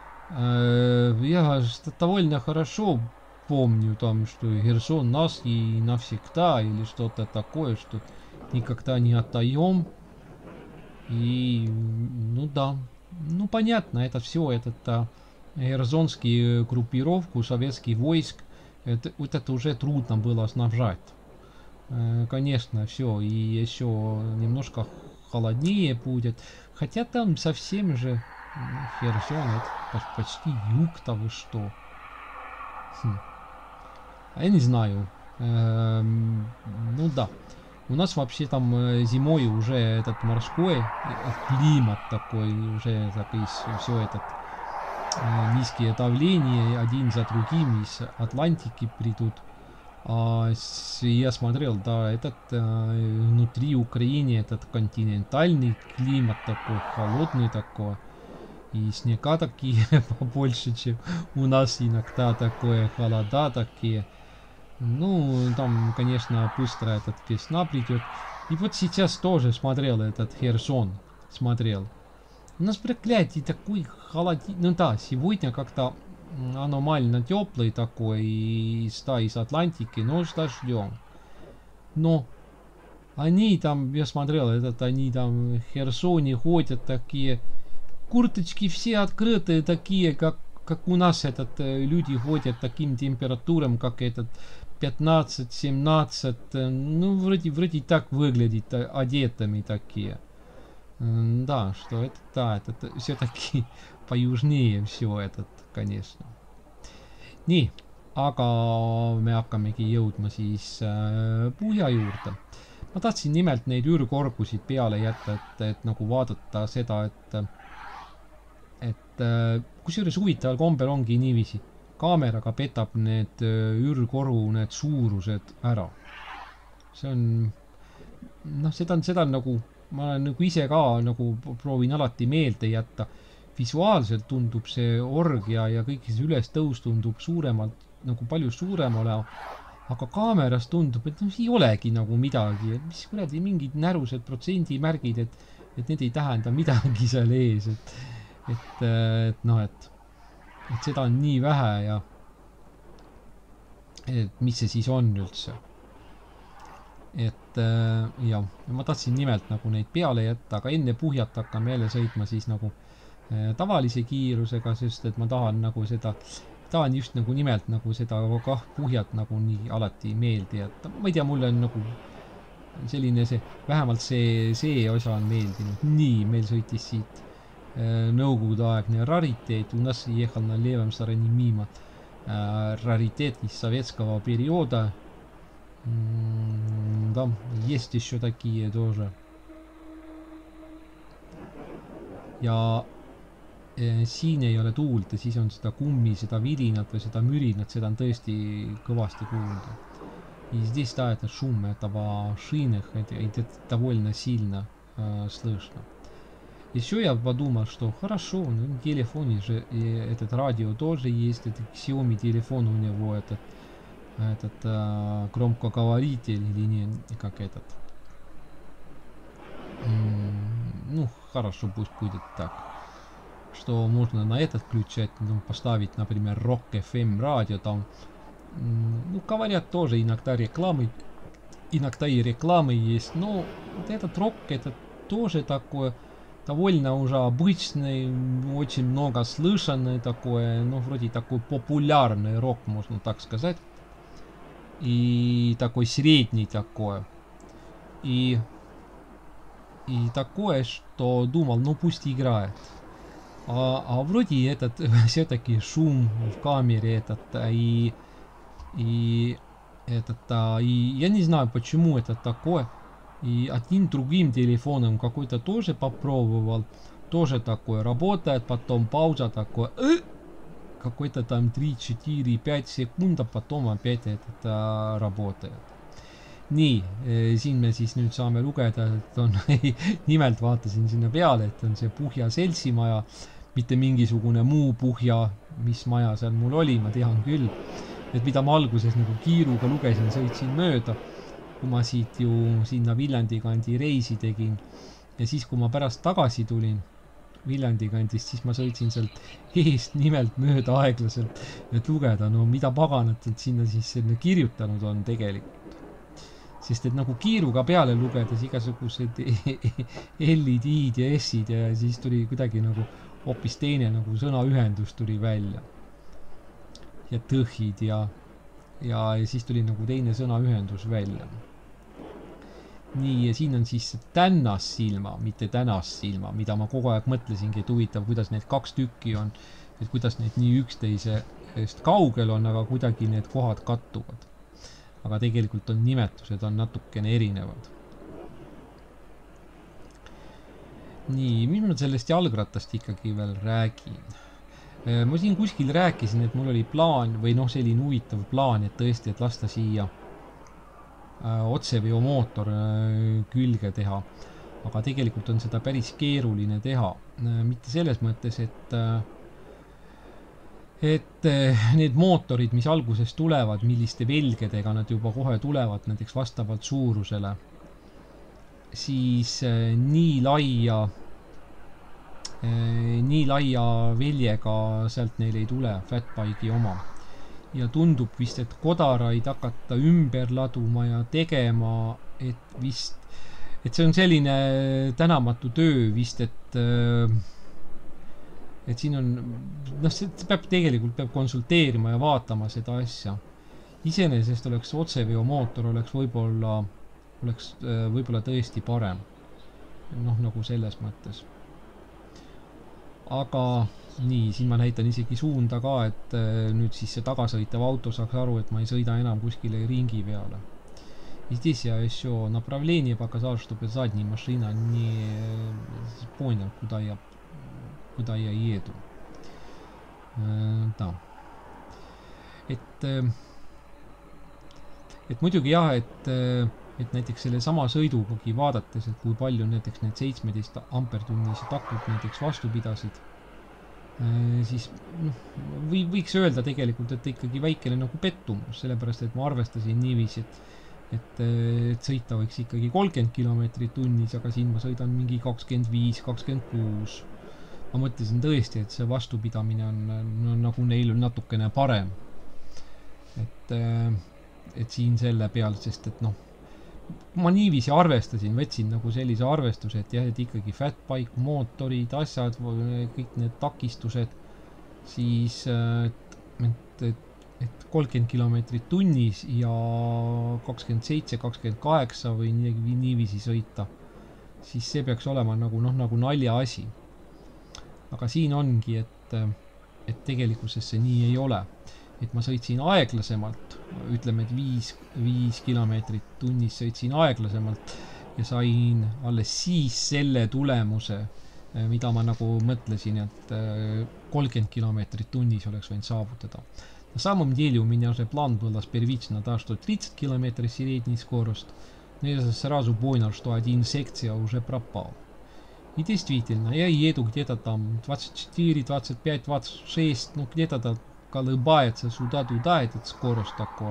Я довольно хорошо помню там, что Херсон нас и навсегда, или что-то такое, что никогда не отдаем. И, ну да, ну понятно, это все, это а, херсонские группировку советских войск, это, вот это уже трудно было снабжать. Конечно, все, и еще немножко холоднее будет, хотя там совсем же Херсон, это почти юг-то, вы что? Хм. А я не знаю. Эм, ну да. У нас вообще там э, зимой уже этот морской э, климат такой, уже так, все этот э, низкие давления один за другим из Атлантики придут. А, с, я смотрел, да, этот э, внутри Украины этот континентальный климат такой, холодный такой. И снега такие побольше, чем у нас иногда такое, холода такие. Ну, там, конечно, быстро этот весна придет. И вот сейчас тоже смотрел этот Херсон, смотрел. У нас проклятие такой холодный. Ну да, сегодня как-то аномально теплый такой, и ста из Атлантики, но с дождем. Но они там, я смотрел, этот, они там в Херсоне ходят такие... Курточки все открытые, такие, как, как у нас этот, э, люди ходят таким температурам, как этот пятнадцать-семнадцать, э, ну, вроде, вроде так выглядит, э, одетыми такие. Э, да, что это, да, это, это все-таки поюжнее все этот, конечно. Nii, aga me hakkamegi jõudma siis äh, põhja juurde. Ma tahtsin nimelt neid ürgorgusid peale jätta, et, et nagu vaadata seda, et et kusjuures huvitaval kombel ongi niiviisi, kaameraga petab need ürgkoru need suurused ära. See on, noh, seda on, seda on nagu, ma olen nagu ise ka nagu proovin alati meelde jätta. Visuaalselt tundub see org ja, ja kõik see ülestõus tundub suuremalt, nagu palju suurem olema. Aga kaameras tundub, et noh, ei olegi nagu midagi, et mis kuradi mingid närused protsendimärgid, et, et need ei tähenda midagi seal ees, et et, et noh, et, et seda on nii vähe ja et mis see siis on üldse. Et äh, jah, ma tahtsin nimelt nagu neid peale jätta, aga enne Puhjat hakkame jälle sõitma siis nagu äh, tavalise kiirusega, sest et ma tahan nagu seda, tahan just nagu nimelt nagu seda kah Puhjat nagu nii alati meeldi, et ma ei tea, mulle on nagu selline see, vähemalt see, see osa on meeldinud. Nii, meil sõitis siit äh, nõukogudeaegne rariteet, у нас ехал на левом стороне мимо äh, раритет из советского периода. Да, есть еще такие тоже. Ja e, siin ei ole tuult ja siis on seda kummi, seda vilinat või seda mürinat, seda on tõesti kõvasti kuulda. И здесь, да, это шум этого шинах, это, это довольно сильно э, слышно. Еще я подумал, что хорошо, ну, в телефоне же и этот радио тоже есть, это Xiaomi телефон у него, этот этот э, громкоговоритель или не, как этот. М-м, ну, хорошо, пусть будет так. Что можно на этот включать, ну, поставить, например, Rock эф эм радио, там, м- ну, говорят, тоже иногда рекламы, иногда и рекламы есть, но вот этот рок, это тоже такое, довольно уже обычный, очень много слышанный такое, ну, вроде такой популярный рок, можно так сказать. И такой средний такое. И, и такое, что думал, ну пусть играет. А, а вроде этот все-таки шум в камере этот и, и этот и я не знаю почему это такое. И одним другим телефоном какой-то тоже попробовал. Тоже такое работает, потом пауза такое. Какой-то там три, четыре, пять секунд, потом опять этот äh, работает. Nii, siin me siis nüüd saame lugeda, et on nimelt vaatasin sinna peale, et on see Puhja seltsimaja, mitte mingisugune muu Puhja, mis maja seal mul oli, ma tean küll. Et mida ma alguses nagu kiiruga lugesin, sõitsin mööda, kui ma siit ju sinna Viljandi kandi reisi tegin. Ja siis, kui ma pärast tagasi tulin Viljandi kandist, siis ma sõitsin sealt eest nimelt mööda aeglaselt, et lugeda, no mida paganat, et sinna siis selle kirjutanud on tegelikult. Sest et nagu kiiruga peale lugedes igasugused L-id, I-d ja S-id ja siis tuli kuidagi nagu hoopis teine nagu sõnaühendus tuli välja. Ja tõhid ja, ja, ja siis tuli nagu teine sõnaühendus välja. Nii, ja siin on siis tännas silma, mitte tänas silma, mida ma kogu aeg mõtlesingi, et huvitav, kuidas need kaks tükki on, et kuidas need nii üksteisest kaugel on, aga kuidagi need kohad kattuvad. Aga tegelikult on nimetused on natukene erinevad. Nii, mis ma sellest jalgratast ikkagi veel räägin? Ma siin kuskil rääkisin, et mul oli plaan või noh, selline huvitav plaan, et tõesti, et lasta siia otseveomootor külge teha, aga tegelikult on seda päris keeruline teha. Mitte selles mõttes, et et need mootorid, mis alguses tulevad, milliste velgedega nad juba kohe tulevad, näiteks vastavalt suurusele, siis nii laia nii laia veljega sealt neil ei tule Fatbike'i oma. Ja tundub vist, et kodaraid hakata ümber laduma ja tegema, et vist, et see on selline tänamatu töö vist, et et siin on, noh, see peab tegelikult peab konsulteerima ja vaatama seda asja. Iseenesest oleks otseveomootor oleks võib-olla oleks võib-olla tõesti parem. Noh, nagu selles mõttes. Aga nii, siin ma näitan isegi suunda ka, et nüüd siis see tagasõitev auto saaks aru, et ma ei sõida enam kuskile ringi peale. Здесь я еще направление показал, чтобы задняя машина не понял, куда я, куда я еду. Да. Et, et muidugi jah, et, et näiteks selle sama sõidugagi vaadates, et kui palju näiteks need seitsmeteist ampertunnised akud näiteks vastu pidasid, siis noh, või, võiks öelda tegelikult, et ikkagi väikene nagu pettumus, sellepärast, et ma arvestasin niiviisi, et, et, et sõita võiks ikkagi kolmkümmend kilomeetrit tunnis, aga siin ma sõidan mingi kakskümmend viis, kakskümmend kuus. Ma mõtlesin tõesti, et see vastupidamine on, on nagu neil on natukene parem. et, et siin selle peal, sest et noh, ma niiviisi arvestasin, võtsin nagu sellise arvestuse, et jah, et ikkagi fatbike, mootorid, asjad, kõik need takistused, siis et, et, et kolmkümmend kilomeetrit tunnis ja kakskümmend seitse, kakskümmend kaheksa või nii, niiviisi sõita, siis see peaks olema nagu, noh, nagu nalja asi. Aga siin ongi, et, et tegelikkuses see nii ei ole. Et ma sõitsin aeglasemalt, ütleme, et viis, viis kilomeetrit tunnis sõitsin aeglasemalt ja sain alles siis selle tulemuse, mida ma nagu mõtlesin, et kolmkümmend kilomeetrit tunnis oleks võinud saavutada. На самом деле у меня же план был первично, да, что тридцать километров средней скорость, но я сразу понял, что один секция уже пропал. И действительно, я еду где-то там двадцать четыре, двадцать пять, двадцать шесть, ну где-то колыбается сюда-туда этот скорость такой.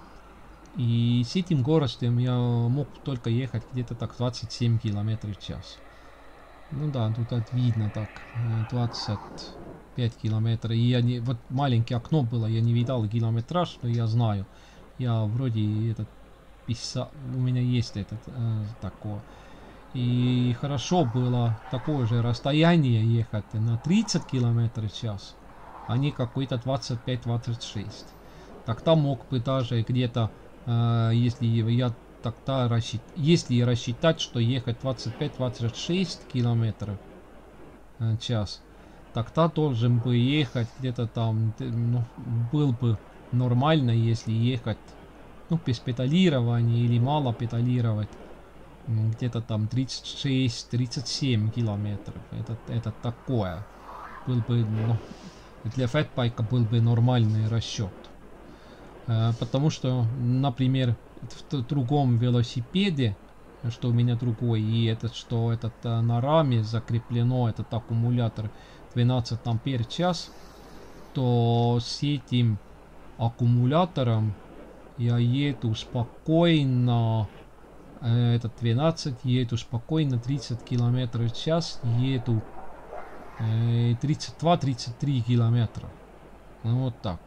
И с этим скоростью я мог только ехать где-то так двадцать семь километров в час. Ну да, тут это видно так, двадцать пять километров. И я не, вот маленькое окно было, я не видал километраж, но я знаю. Я вроде этот писал, у меня есть этот э, такое. И хорошо было такое же расстояние ехать на тридцать километров в час, а не какой-то двадцать пять двадцать шесть. Тогда мог бы даже где-то, э, если я тогда рассчит... если рассчитать, что ехать двадцать пять двадцать шесть километров в час, тогда должен бы ехать где-то там, ну, был бы нормально, если ехать, ну, без педалирования или мало педалировать, где-то там тридцать шесть тридцать семь километров. Это, это такое. Был бы, ну, для фэтбайка был бы нормальный расчет. Потому что, например, в другом велосипеде, что у меня другой, и этот, что этот на раме закреплено, этот аккумулятор двенадцать ампер в час, то с этим аккумулятором я еду спокойно, этот двенадцать, еду спокойно тридцать километров в час, еду тридцать два тридцать три километра. Ну, вот так.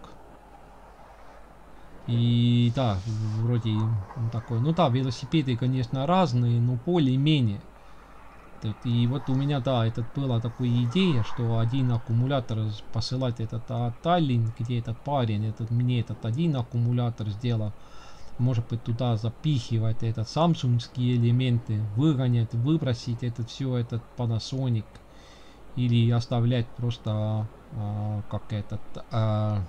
И да, вроде такой, ну да, велосипеды, конечно, разные, но более-менее. И вот у меня, да, это была такая идея, что один аккумулятор посылать этот а, Таллин, где этот парень, этот, мне этот один аккумулятор сделал, может быть, туда запихивать этот самсунгские элементы, выгонять, выбросить этот все, этот Panasonic, или оставлять просто а, как этот... А,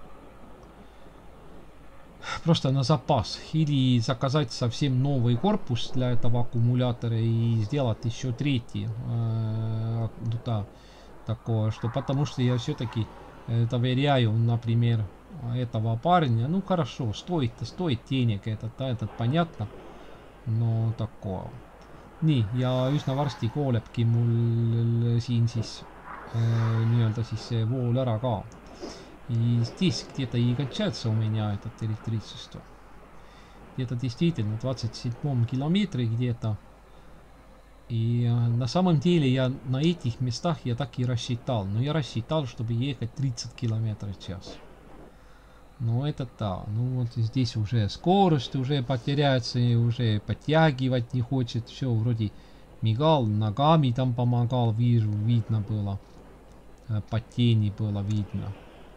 просто на запас, или заказать совсем новый корпус для этого аккумулятора и сделать еще третий, э, да, такое, что потому что я все-таки э, доверяю, например, этого парня. Ну хорошо, стоит, стоит денег этот, да, этот понятно, но такое. Nii, ja üsna varsti koolebki mul siin siis äh, nii-öelda siis see vool ära ka. И здесь где-то и кончается у меня этот электричество. Где-то действительно двадцать седьмом километре где-то. И на самом деле я на этих местах я так и рассчитал. Но я рассчитал, чтобы ехать тридцать километров в час. Но это да. Ну вот здесь уже скорость уже потеряется, и уже подтягивать не хочет. Все вроде мигал, ногами там помогал, вижу, видно было. По тени было видно.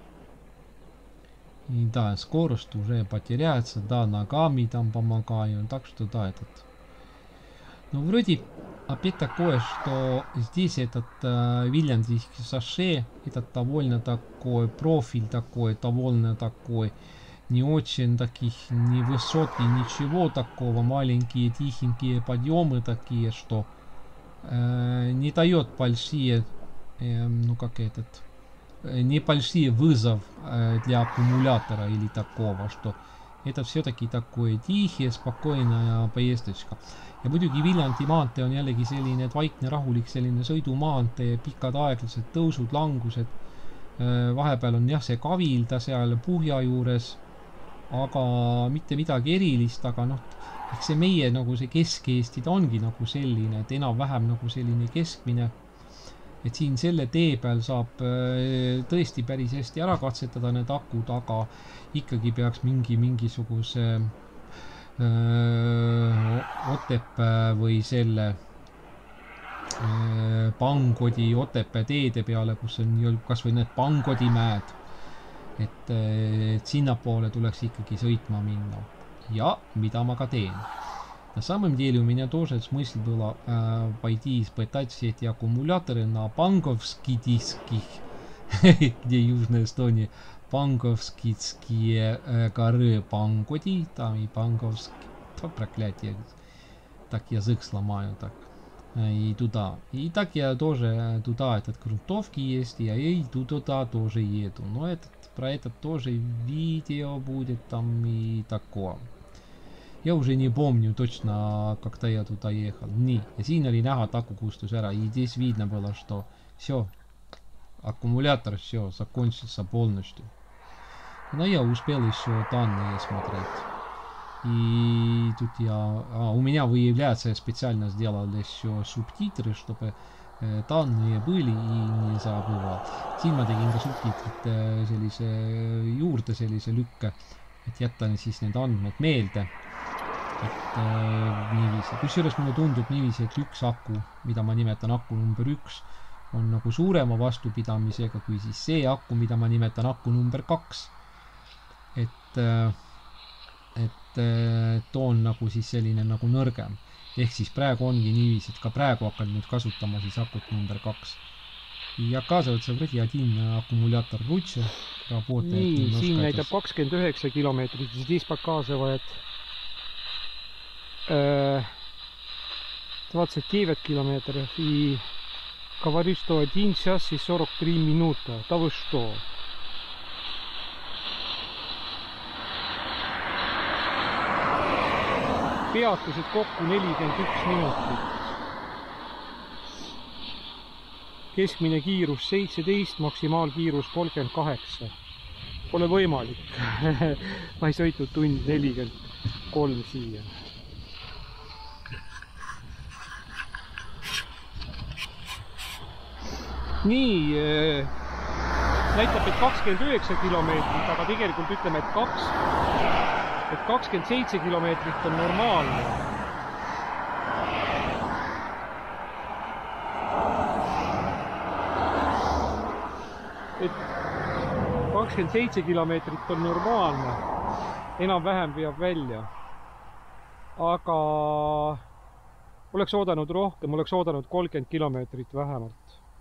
И да, скорость уже потеряется, да, ногами там помогаю, так что да, этот. Ну, вроде опять такое, что здесь этот э, Вильямский шоссе, этот довольно такой, профиль такой, довольно такой, не очень таких, не высокий, ничего такого, маленькие тихенькие подъемы такие, что э, не дает большие, э, ну как этот... небольшой вызов э, для аккумулятора или такого, что это все-таки такое тихие, спокойная поездочка. Ja muidugi Viljandi maantee on jällegi selline vaikne, rahulik selline sõidumaantee, pikad aeglased tõusud, langused. Vahepeal on jah see kavilda seal Puhja juures, aga mitte midagi erilist, aga noh, eks see meie nagu see Kesk-Eesti ta ongi nagu selline, et enam-vähem nagu selline keskmine. et siin selle tee peal saab tõesti päris hästi ära katsetada need akud, aga ikkagi peaks mingi mingisuguse öö, Otepää või selle öö, Pangodi Otepää teede peale, kus on kas või need Pangodi mäed, et, et sinna poole tuleks ikkagi sõitma minna. Ja mida ma ka teen. На самом деле у меня тоже смысл было э, пойти испытать все эти аккумуляторы на панговские диски, где Южная Эстония, панговские э, горы Пангоди, там и панговские, то проклятие, так язык сломаю, так, и туда. И так я тоже туда, этот грунтовки есть, я и туда тоже еду, но этот, про это тоже видео будет там и такое. Я уже не помню точно, когда я туда ехал. Nii, ja siin oli näha, et aku kustus ära. И здесь видно было, что все, аккумулятор все, закончился полностью. Но я успел еще данные смотреть. И тут я... А, у меня выявляется, я специально сделал еще субтитры, чтобы э, данные были и не забывал. Siin ma tegin ka subtitrid sellise juurde, sellise lükke, et jätta siis need andmed meelde. Et äh, niiviisi. Kusjuures mulle tundub niiviisi, et üks aku, mida ma nimetan aku number üks, on nagu suurema vastupidamisega kui siis see aku, mida ma nimetan aku number kaks. Et, äh, et, et on nagu siis selline nagu nõrgem. Ehk siis praegu ongi niiviisi, et ka praegu hakkad nüüd kasutama siis akut number kaks. И оказывается, вроде один аккумулятор лучше работает. Nii, siin näitab kakskümmend üheksa kilomeetrit, здесь показывает двадцать девять километров и говорит, что один час и сорок три минуты. Да вы что? Peatused kokku nelikümmend üks minutit. Keskmine kiirus seitseteist, maksimaalkiirus kolmkümmend kaheksa. Pole võimalik. Ma ei sõitnud tund nelikümmend kolm siia. Nii, näitab, et kakskümmend üheksa kilomeetrit, aga tegelikult ütleme, et kaks, et kakskümmend seitse kilomeetrit on normaalne. Et kakskümmend seitse kilomeetrit on normaalne, enam-vähem veab välja. Aga oleks oodanud rohkem, oleks oodanud kolmkümmend kilomeetrit vähemalt.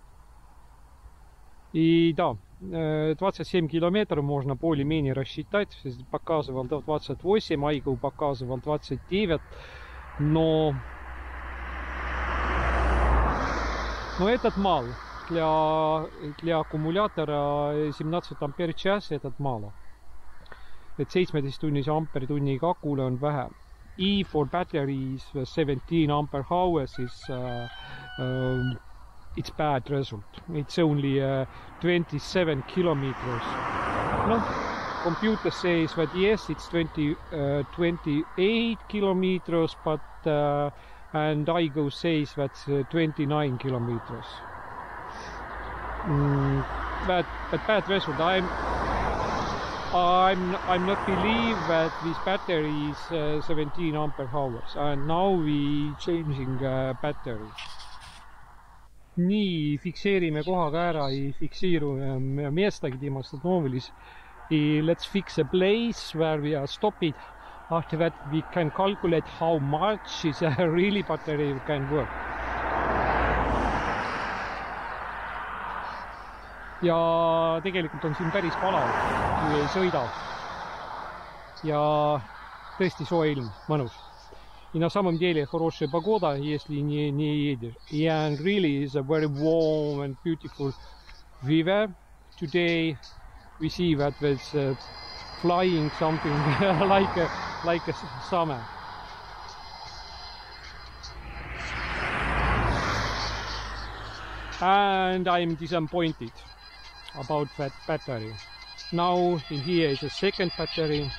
И да, двадцать семь километров можно более-менее рассчитать. Показывал двадцать восемь, Айгу показывал двадцать девять. Но, но этот мало. Для, для аккумулятора семнадцать ампер час этот мало. Et seitsmeteisttunnise ampertunniga akule on vähe. E for batteries seventeen ampere hours is uh, uh, it's bad result. It's only uh, twenty-seven kilometers. No, computer says that yes, it's twenty, uh, twenty-eight kilometers, but uh, and Aigo says that's uh, twenty-nine kilometers. Mm, bad, but bad result. I'm, I'm, I'm not believe that this battery is uh, seventeen ampere hours, and now we changing uh, battery. Nii, fikseerime kohaga ära, ei fikseeru местagi Dima Stadnovilis. Let's fix a place where we are stopping. After that we can calculate how much is a really battery can work. Ja tegelikult on siin päris palav, kui ei sõida. Ja tõesti soe ilm, mõnus. И на самом деле хорошая погода, если не, не едешь. And really is a very warm and beautiful river. Today we see that there's uh, flying something like a, like a summer. And I'm disappointed about that battery. Now in here is a second battery.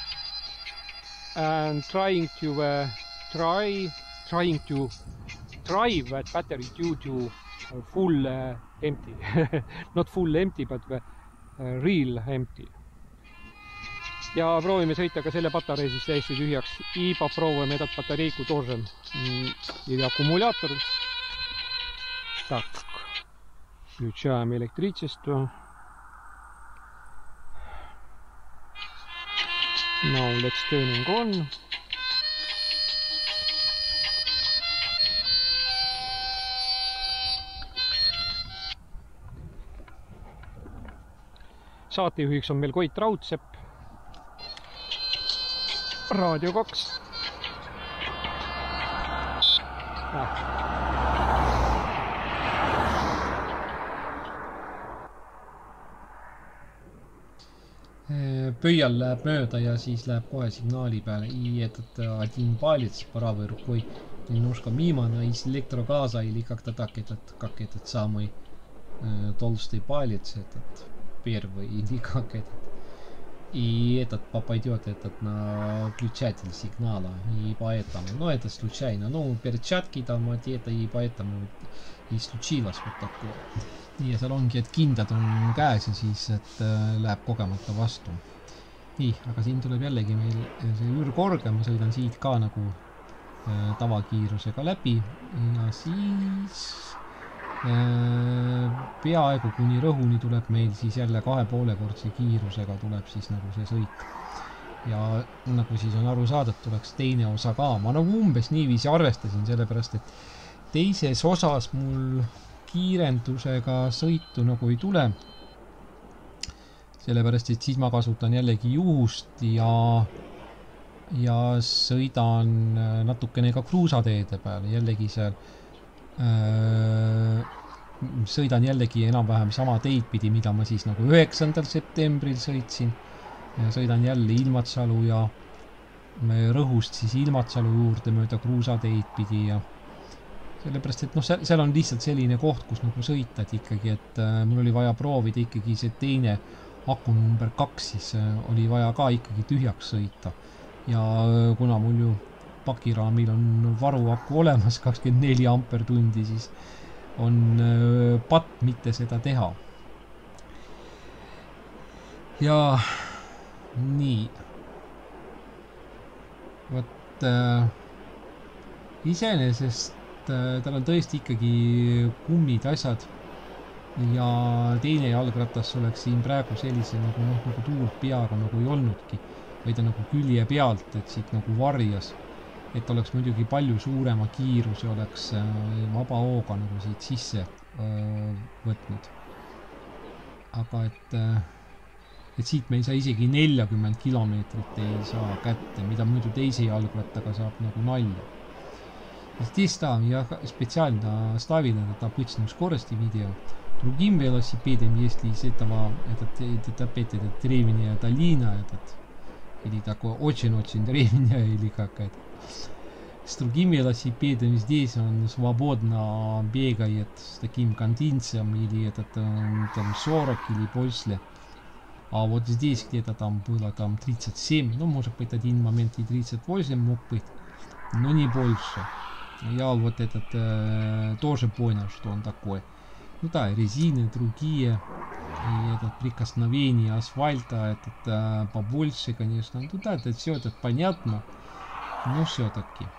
And trying to uh, try trying to drive that battery due to full empty. Not full empty, but real empty. Ja proovime sõita ka selle patarei siis täiesti tühjaks. I попробуем этот батарейку тоже. Или аккумулятор. Так. Включаем электричество. Now let's turning on. Saatejuhiks on meil Koit Raudsepp. Raadio kaks. Ah. Pöial läheb mööda ja siis läheb kohe signaali peale. И этот один палец правой рукой немножко мимо, но из электрогаза или как-то так, этот, как этот самый э, толстый палец, этот первый, или как этот. И этот попадет этот на включатель сигнала, и поэтому, ну это случайно, ну перчатки там одета, и поэтому и случилось вот такое. Ja seal ongi, et kindad on käes ja siis, et äh, läheb kogemata vastu. Nii, aga siin tuleb jällegi meil see ürgorge, ma sõidan siit ka nagu äh, tavakiirusega läbi ja siis äh, peaaegu kuni rõhuni tuleb meil siis jälle kahe poolekordse kiirusega tuleb siis nagu see sõit. Ja nagu siis on aru saada, et tuleks teine osa ka. Ma nagu umbes niiviisi arvestasin, sellepärast, et teises osas mul kiirendusega sõitu nagu ei tule. Sellepärast, et siis ma kasutan jällegi juhust ja, ja sõidan natukene ka kruusateede peale. Jällegi seal öö, sõidan jällegi enam-vähem sama teid pidi, mida ma siis nagu üheksandal septembril sõitsin. Ja sõidan jälle Ilmatsalu ja Rõhust siis Ilmatsalu juurde mööda kruusateid pidi ja sellepärast, et noh, seal on lihtsalt selline koht, kus nagu sõita, et ikkagi, et äh, mul oli vaja proovida ikkagi see teine aku number kaks, siis äh, oli vaja ka ikkagi tühjaks sõita. Ja äh, kuna mul ju pakiraamil on varuaku olemas kakskümmend neli ampertundi, siis on äh, patt mitte seda teha. Ja nii. Võt äh, iseenesest tal on tõesti ikkagi kummid asjad ja teine jalgratas oleks siin praegu sellise nagu, noh, nagu tuult peaga nagu ei olnudki, vaid nagu külje pealt, et siit nagu varjas, et oleks muidugi palju suurema kiiruse, oleks vaba hooga nagu siit sisse öö, võtnud. Aga et, et siit me ei saa isegi neljakümmend kilomeetrit ei saa kätte, mida muidu teise jalgrattaga saab nagu nalja. Здесь там я специально ставил этот обычный скорости видео. Другим велосипедом, если из этого этот, этот, опять этот древняя долина, этот, или такой очень-очень древняя, или как это. С другим велосипедом здесь он свободно бегает с таким конденсом, или этот там сорок или больше. А вот здесь где-то там было там тридцать семь, ну может быть один момент и тридцать восемь мог быть, но не больше. Я вот этот э, тоже понял, что он такой. Ну да, резины другие, и этот прикосновение асфальта, этот э, побольше, конечно. Ну да, это все это понятно, но все-таки.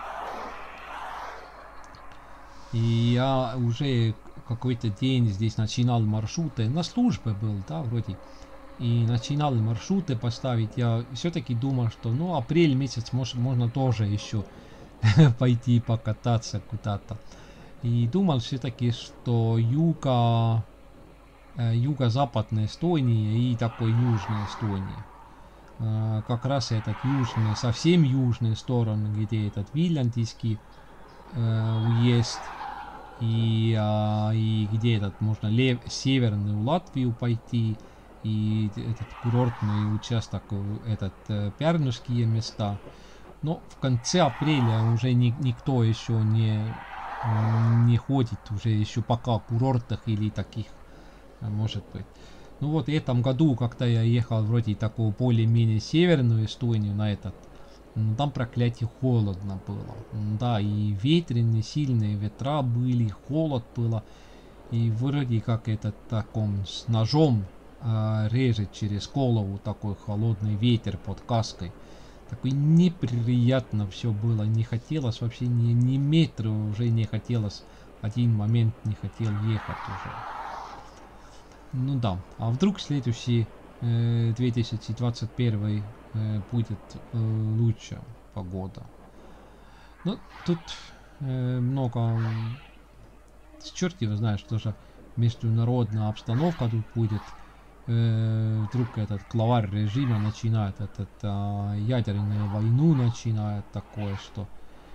И я уже какой-то день здесь начинал маршруты, на службе был, да, вроде. И начинал маршруты поставить. Я все-таки думал, что ну апрель месяц может, можно тоже еще пойти покататься куда-то. И думал все-таки, что юго, юго-западная Эстония и такой южная Эстония. Как раз этот южный, совсем южная сторона, где этот Виляндийский уезд и, и где этот можно лев, северную Латвию пойти и этот курортный участок, этот Пярнушские места. Но в конце апреля уже ни, никто еще не, не ходит, уже еще пока в курортах или таких, может быть. Ну вот в этом году, когда я ехал вроде такого более-менее северную Эстонию на этот, там проклятие холодно было. Да, и ветреные, сильные ветра были, холод было. И вроде как этот таком с ножом э, режет через голову такой холодный ветер под каской. Такой неприятно все было. Не хотелось вообще ни, ни метра уже не хотелось. Один момент не хотел ехать уже. Ну да. А вдруг следующий э, две тысячи двадцать первый э, будет э, лучше погода. Ну, тут э, много... Черт его знает, что же международная обстановка тут будет. Э, вдруг этот главарь режима начинает этот, э, ядерную войну начинает такое, что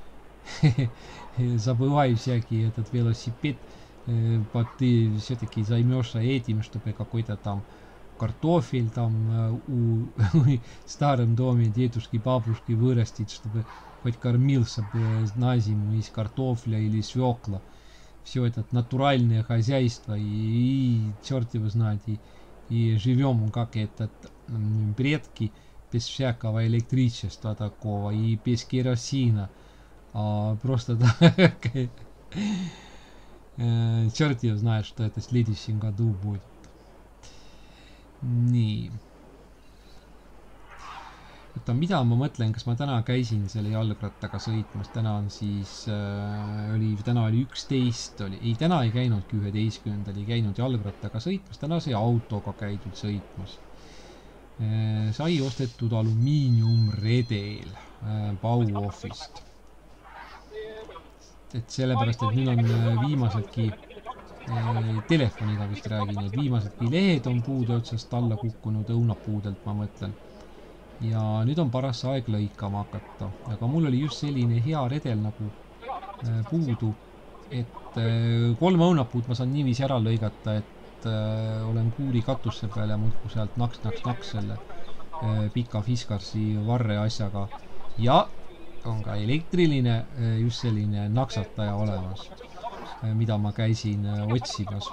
забывай всякий этот велосипед, э, ты все-таки займешься этим, чтобы какой-то там картофель там э, у в старом доме дедушки, бабушки вырастить, чтобы хоть кормился бы на зиму из картофеля или свекла. Все это натуральное хозяйство, и, и черт его знает, и, и живем как этот предки, без всякого электричества такого, и без керосина, а просто так, черт его знает, что это в следующем году будет. Nii. Oota, mida ma mõtlen, kas ma täna käisin selle jalgrattaga sõitmas, täna on siis äh, oli, täna oli üksteist oli, ei täna ei käinudki üheteistkümnendal, ei käinud jalgrattaga sõitmas, täna sai autoga käidud sõitmas. Äh, sai ostetud alumiiniumredel äh, Bauhofist. Et sellepärast, et nüüd on viimasedki äh, telefoniga vist räägin, et viimasedki lehed on puude otsast alla kukkunud õunapuudelt, ma mõtlen. Ja nüüd on paras aeg lõikama hakata, aga mul oli just selline hea redel nagu äh, puudu, et äh, kolm õunapuud ma saan niiviisi ära lõigata, et äh, olen kuuri katusse peale muudku sealt naks, naks, naks selle äh, pika Fiskarsi varre asjaga ja on ka elektriline äh, just selline naksataja olemas, äh, mida ma käisin äh, otsimas.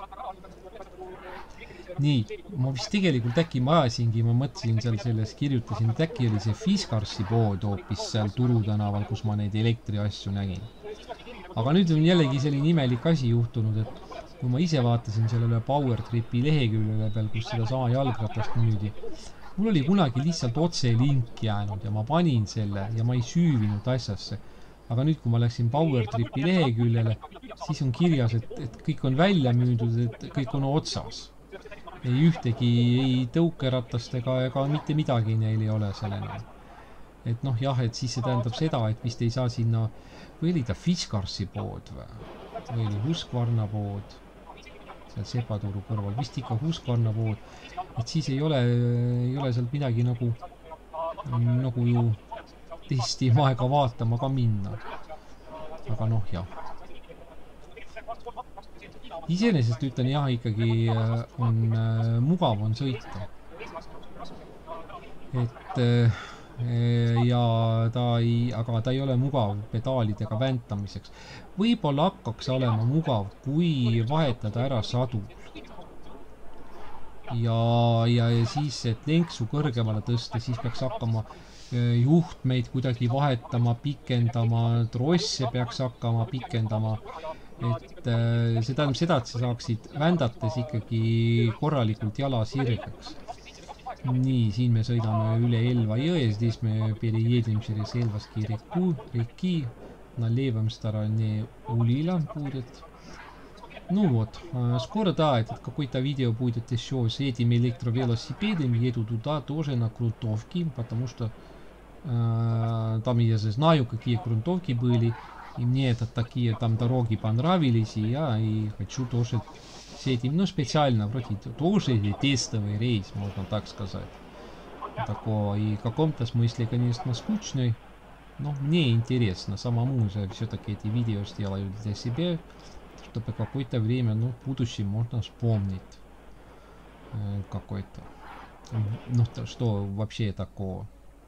Nii, ma vist tegelikult äkki ma ajasingi, ma mõtlesin seal selles, kirjutasin, et äkki oli see Fiskarsi pood hoopis seal Turutänaval, kus ma neid elektriasju nägin. Aga nüüd on jällegi selline imelik asi juhtunud, et kui ma ise vaatasin sellele Powertripi leheküljele peal, kus seda sama jalgratast müüdi, mul oli kunagi lihtsalt otse link jäänud ja ma panin selle ja ma ei süüvinud asjasse. Aga nüüd, kui ma läksin Powertripi leheküljele, siis on kirjas, et, et kõik on välja müüdud, et kõik on otsas. Ei ühtegi, ei tõukeratast ega, ega mitte midagi neil ei ole sellena. Et noh, jah, et siis see tähendab seda, et vist ei saa sinna, või oli ta Fiskarsi pood või? Või oli Husqvarna pood seal Sepaturu kõrval, vist ikka Husqvarna pood, et siis ei ole, ei ole sealt midagi nagu, nagu ju testi aega vaatama ka minna. Aga noh, jah. Iseenesest ütlen jah, ikkagi on äh, mugav on sõita. Et äh, ja ta ei, aga ta ei ole mugav pedaalidega väntamiseks. Võib-olla hakkaks olema mugav, kui vahetada ära sadul. Ja, ja, ja siis, et lenksu kõrgemale tõsta, siis peaks hakkama äh, juhtmeid kuidagi vahetama, pikendama, trosse peaks hakkama pikendama. Et äh, see tähendab seda, et sa saaksid vändates ikkagi korralikult jala sirgeks. Nii, siin me sõidame üle Elva jõe, здесь мы переедем через Эльвовские реки на левом стороне Улила будет. Ну вот, скоро, да, этот какой-то видео будет еще с этими электровелосипедами, еду туда тоже на грунтовки, потому что э, там я знаю, какие грунтовки были. И мне это такие там дороги понравились, и я и хочу тоже с этим, ну, специально, вроде тоже или тестовый рейс, можно так сказать. Такого и в каком-то смысле, конечно, скучный, но мне интересно самому же все-таки эти видео сделаю для себя, чтобы какое-то время, ну, в будущем можно вспомнить э, какой-то, ну, то, что вообще такого.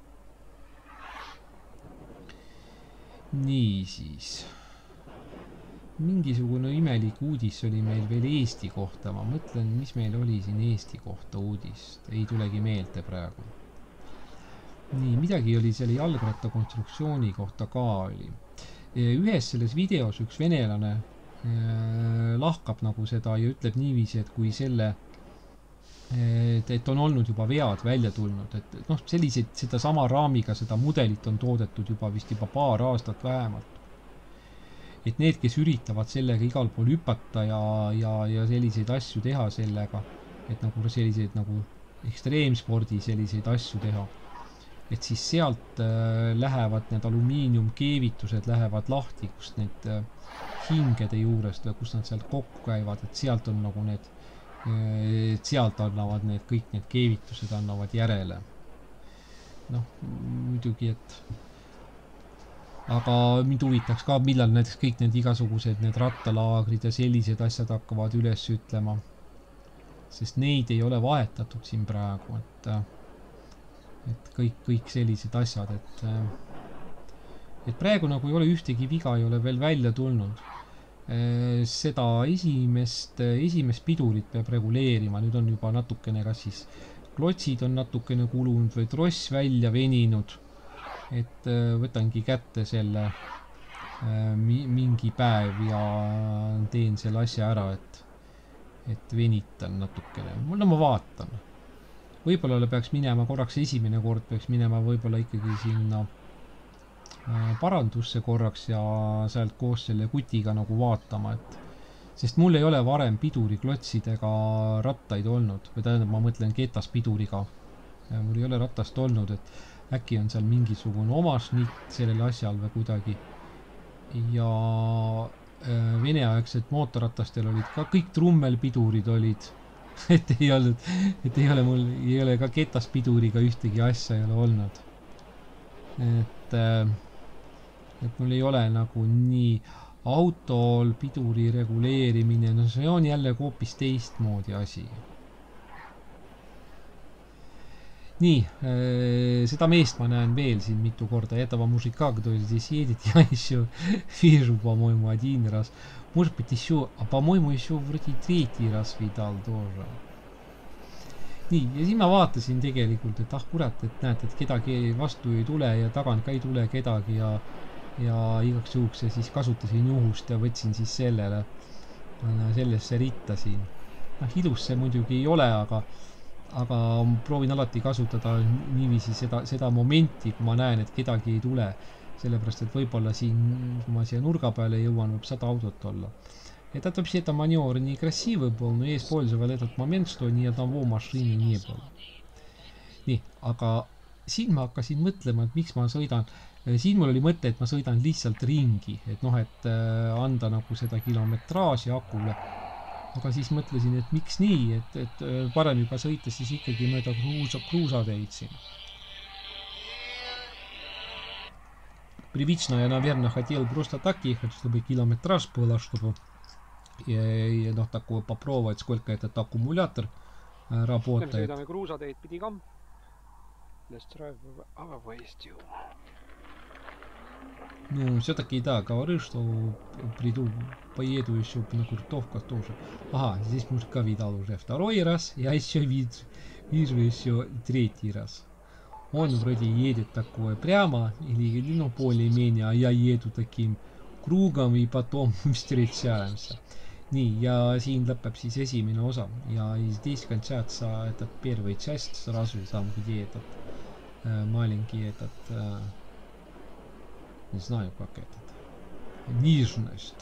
Niisiis, mingisugune imelik uudis oli meil veel Eesti kohta, ma mõtlen, mis meil oli siin Eesti kohta uudist, ei tulegi meelde praegu. nii, midagi oli selle jalgratta konstruktsiooni kohta ka oli. Ühes selles videos üks venelane äh, lahkab nagu seda ja ütleb niiviisi, et kui selle et, et on olnud juba vead välja tulnud, et noh, selliseid, seda sama raamiga, seda mudelit on toodetud juba vist juba paar aastat vähemalt. Et need, kes üritavad sellega igal pool hüpata ja, ja, ja selliseid asju teha sellega, et nagu selliseid nagu ekstreemspordi selliseid asju teha, et siis sealt äh, lähevad need alumiiniumkeevitused lähevad lahti, kust need äh, hingede juurest või kus nad sealt kokku käivad, et sealt on nagu need et sealt annavad need kõik need keevitused annavad järele. Noh, muidugi, et aga mind huvitaks ka, millal näiteks kõik need igasugused need rattalaagrid ja sellised asjad hakkavad üles ütlema. Sest neid ei ole vahetatud siin praegu, et et kõik, kõik sellised asjad, et et praegu nagu ei ole ühtegi viga, ei ole veel välja tulnud. Seda esimest, esimest pidurit peab reguleerima, nüüd on juba natukene kas siis klotsid on natukene kulunud või tross välja veninud, et võtangi kätte selle mingi päev ja teen selle asja ära, et, et venitan natukene. No ma vaatan. Võib-olla peaks minema korraks, esimene kord peaks minema võib-olla ikkagi sinna parandusse korraks ja sealt koos selle kutiga nagu vaatama, et sest mul ei ole varem piduriklotsidega rattaid olnud, või tähendab, ma mõtlen ketaspiduriga. Mul ei ole ratast olnud, et äkki on seal mingisugune omasnitt sellel asjal või kuidagi. Ja veneaegselt mootorratastel olid ka kõik trummelpidurid olid, et ei olnud, et ei ole mul, ei ole ka ketaspiduriga ühtegi asja ei ole olnud. Et et mul ei ole nagu nii autol piduri reguleerimine, no see on jälle hoopis teistmoodi asi. Nii, seda meest ma näen veel siin mitu korda. Этого мужика, кто здесь едет, я еще вижу, по-моему, один раз. Может быть, еще, а по-моему, еще вроде третий раз видал тоже. Nii, ja siin ma vaatasin tegelikult, et ah kurat, et näed, et kedagi vastu ei tule ja tagant ka ei tule kedagi ja ja igaks juhuks ja siis kasutasin juhust ja võtsin siis sellele sellesse ritta siin. Noh, ilus see muidugi ei ole, aga aga proovin alati kasutada niiviisi seda, seda momenti, kui ma näen, et kedagi ei tule, sellepärast, et võib-olla siin, kui ma siia nurga peale jõuan, võib sada autot olla. Этот вообще-то маневр некрасивый был, но я использовал этот момент, что ни одного машины не было. Nii, aga siin ma hakkasin mõtlema, et miks ma sõidan. Siin mul oli mõte, et ma sõidan lihtsalt ringi, et noh, et anda nagu seda kilometraaži akule. Aga siis mõtlesin, et miks nii, et, et parem juba sõita siis ikkagi mööda kruusa, kruusateid siin. Привично я, наверное, хотел просто так ехать, чтобы километраж было, чтобы ja noh, такое попробовать, сколько этот аккумулятор работает. Sõidame kruusateid pidi ka. Let's drive our ways to. Ну, все-таки, да, говорю, что приду, поеду еще на Куртовках тоже. Ага, здесь мужика видал уже второй раз, я еще вижу, вижу еще третий раз. Он вроде едет такое прямо, или, ну, более-менее, а я еду таким kruugam и потом встречаемся. Nii, ja siin lõpeb siis esimene osa ja здесь кончается этот первый часть сразу там, где этот э, маленький этот э, не знаю, как этот нежность.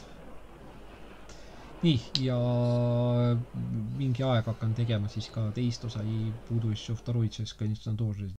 Nii, ja mingi aeg hakkan tegema siis ka teist osa и буду еще второй часть, конечно, тоже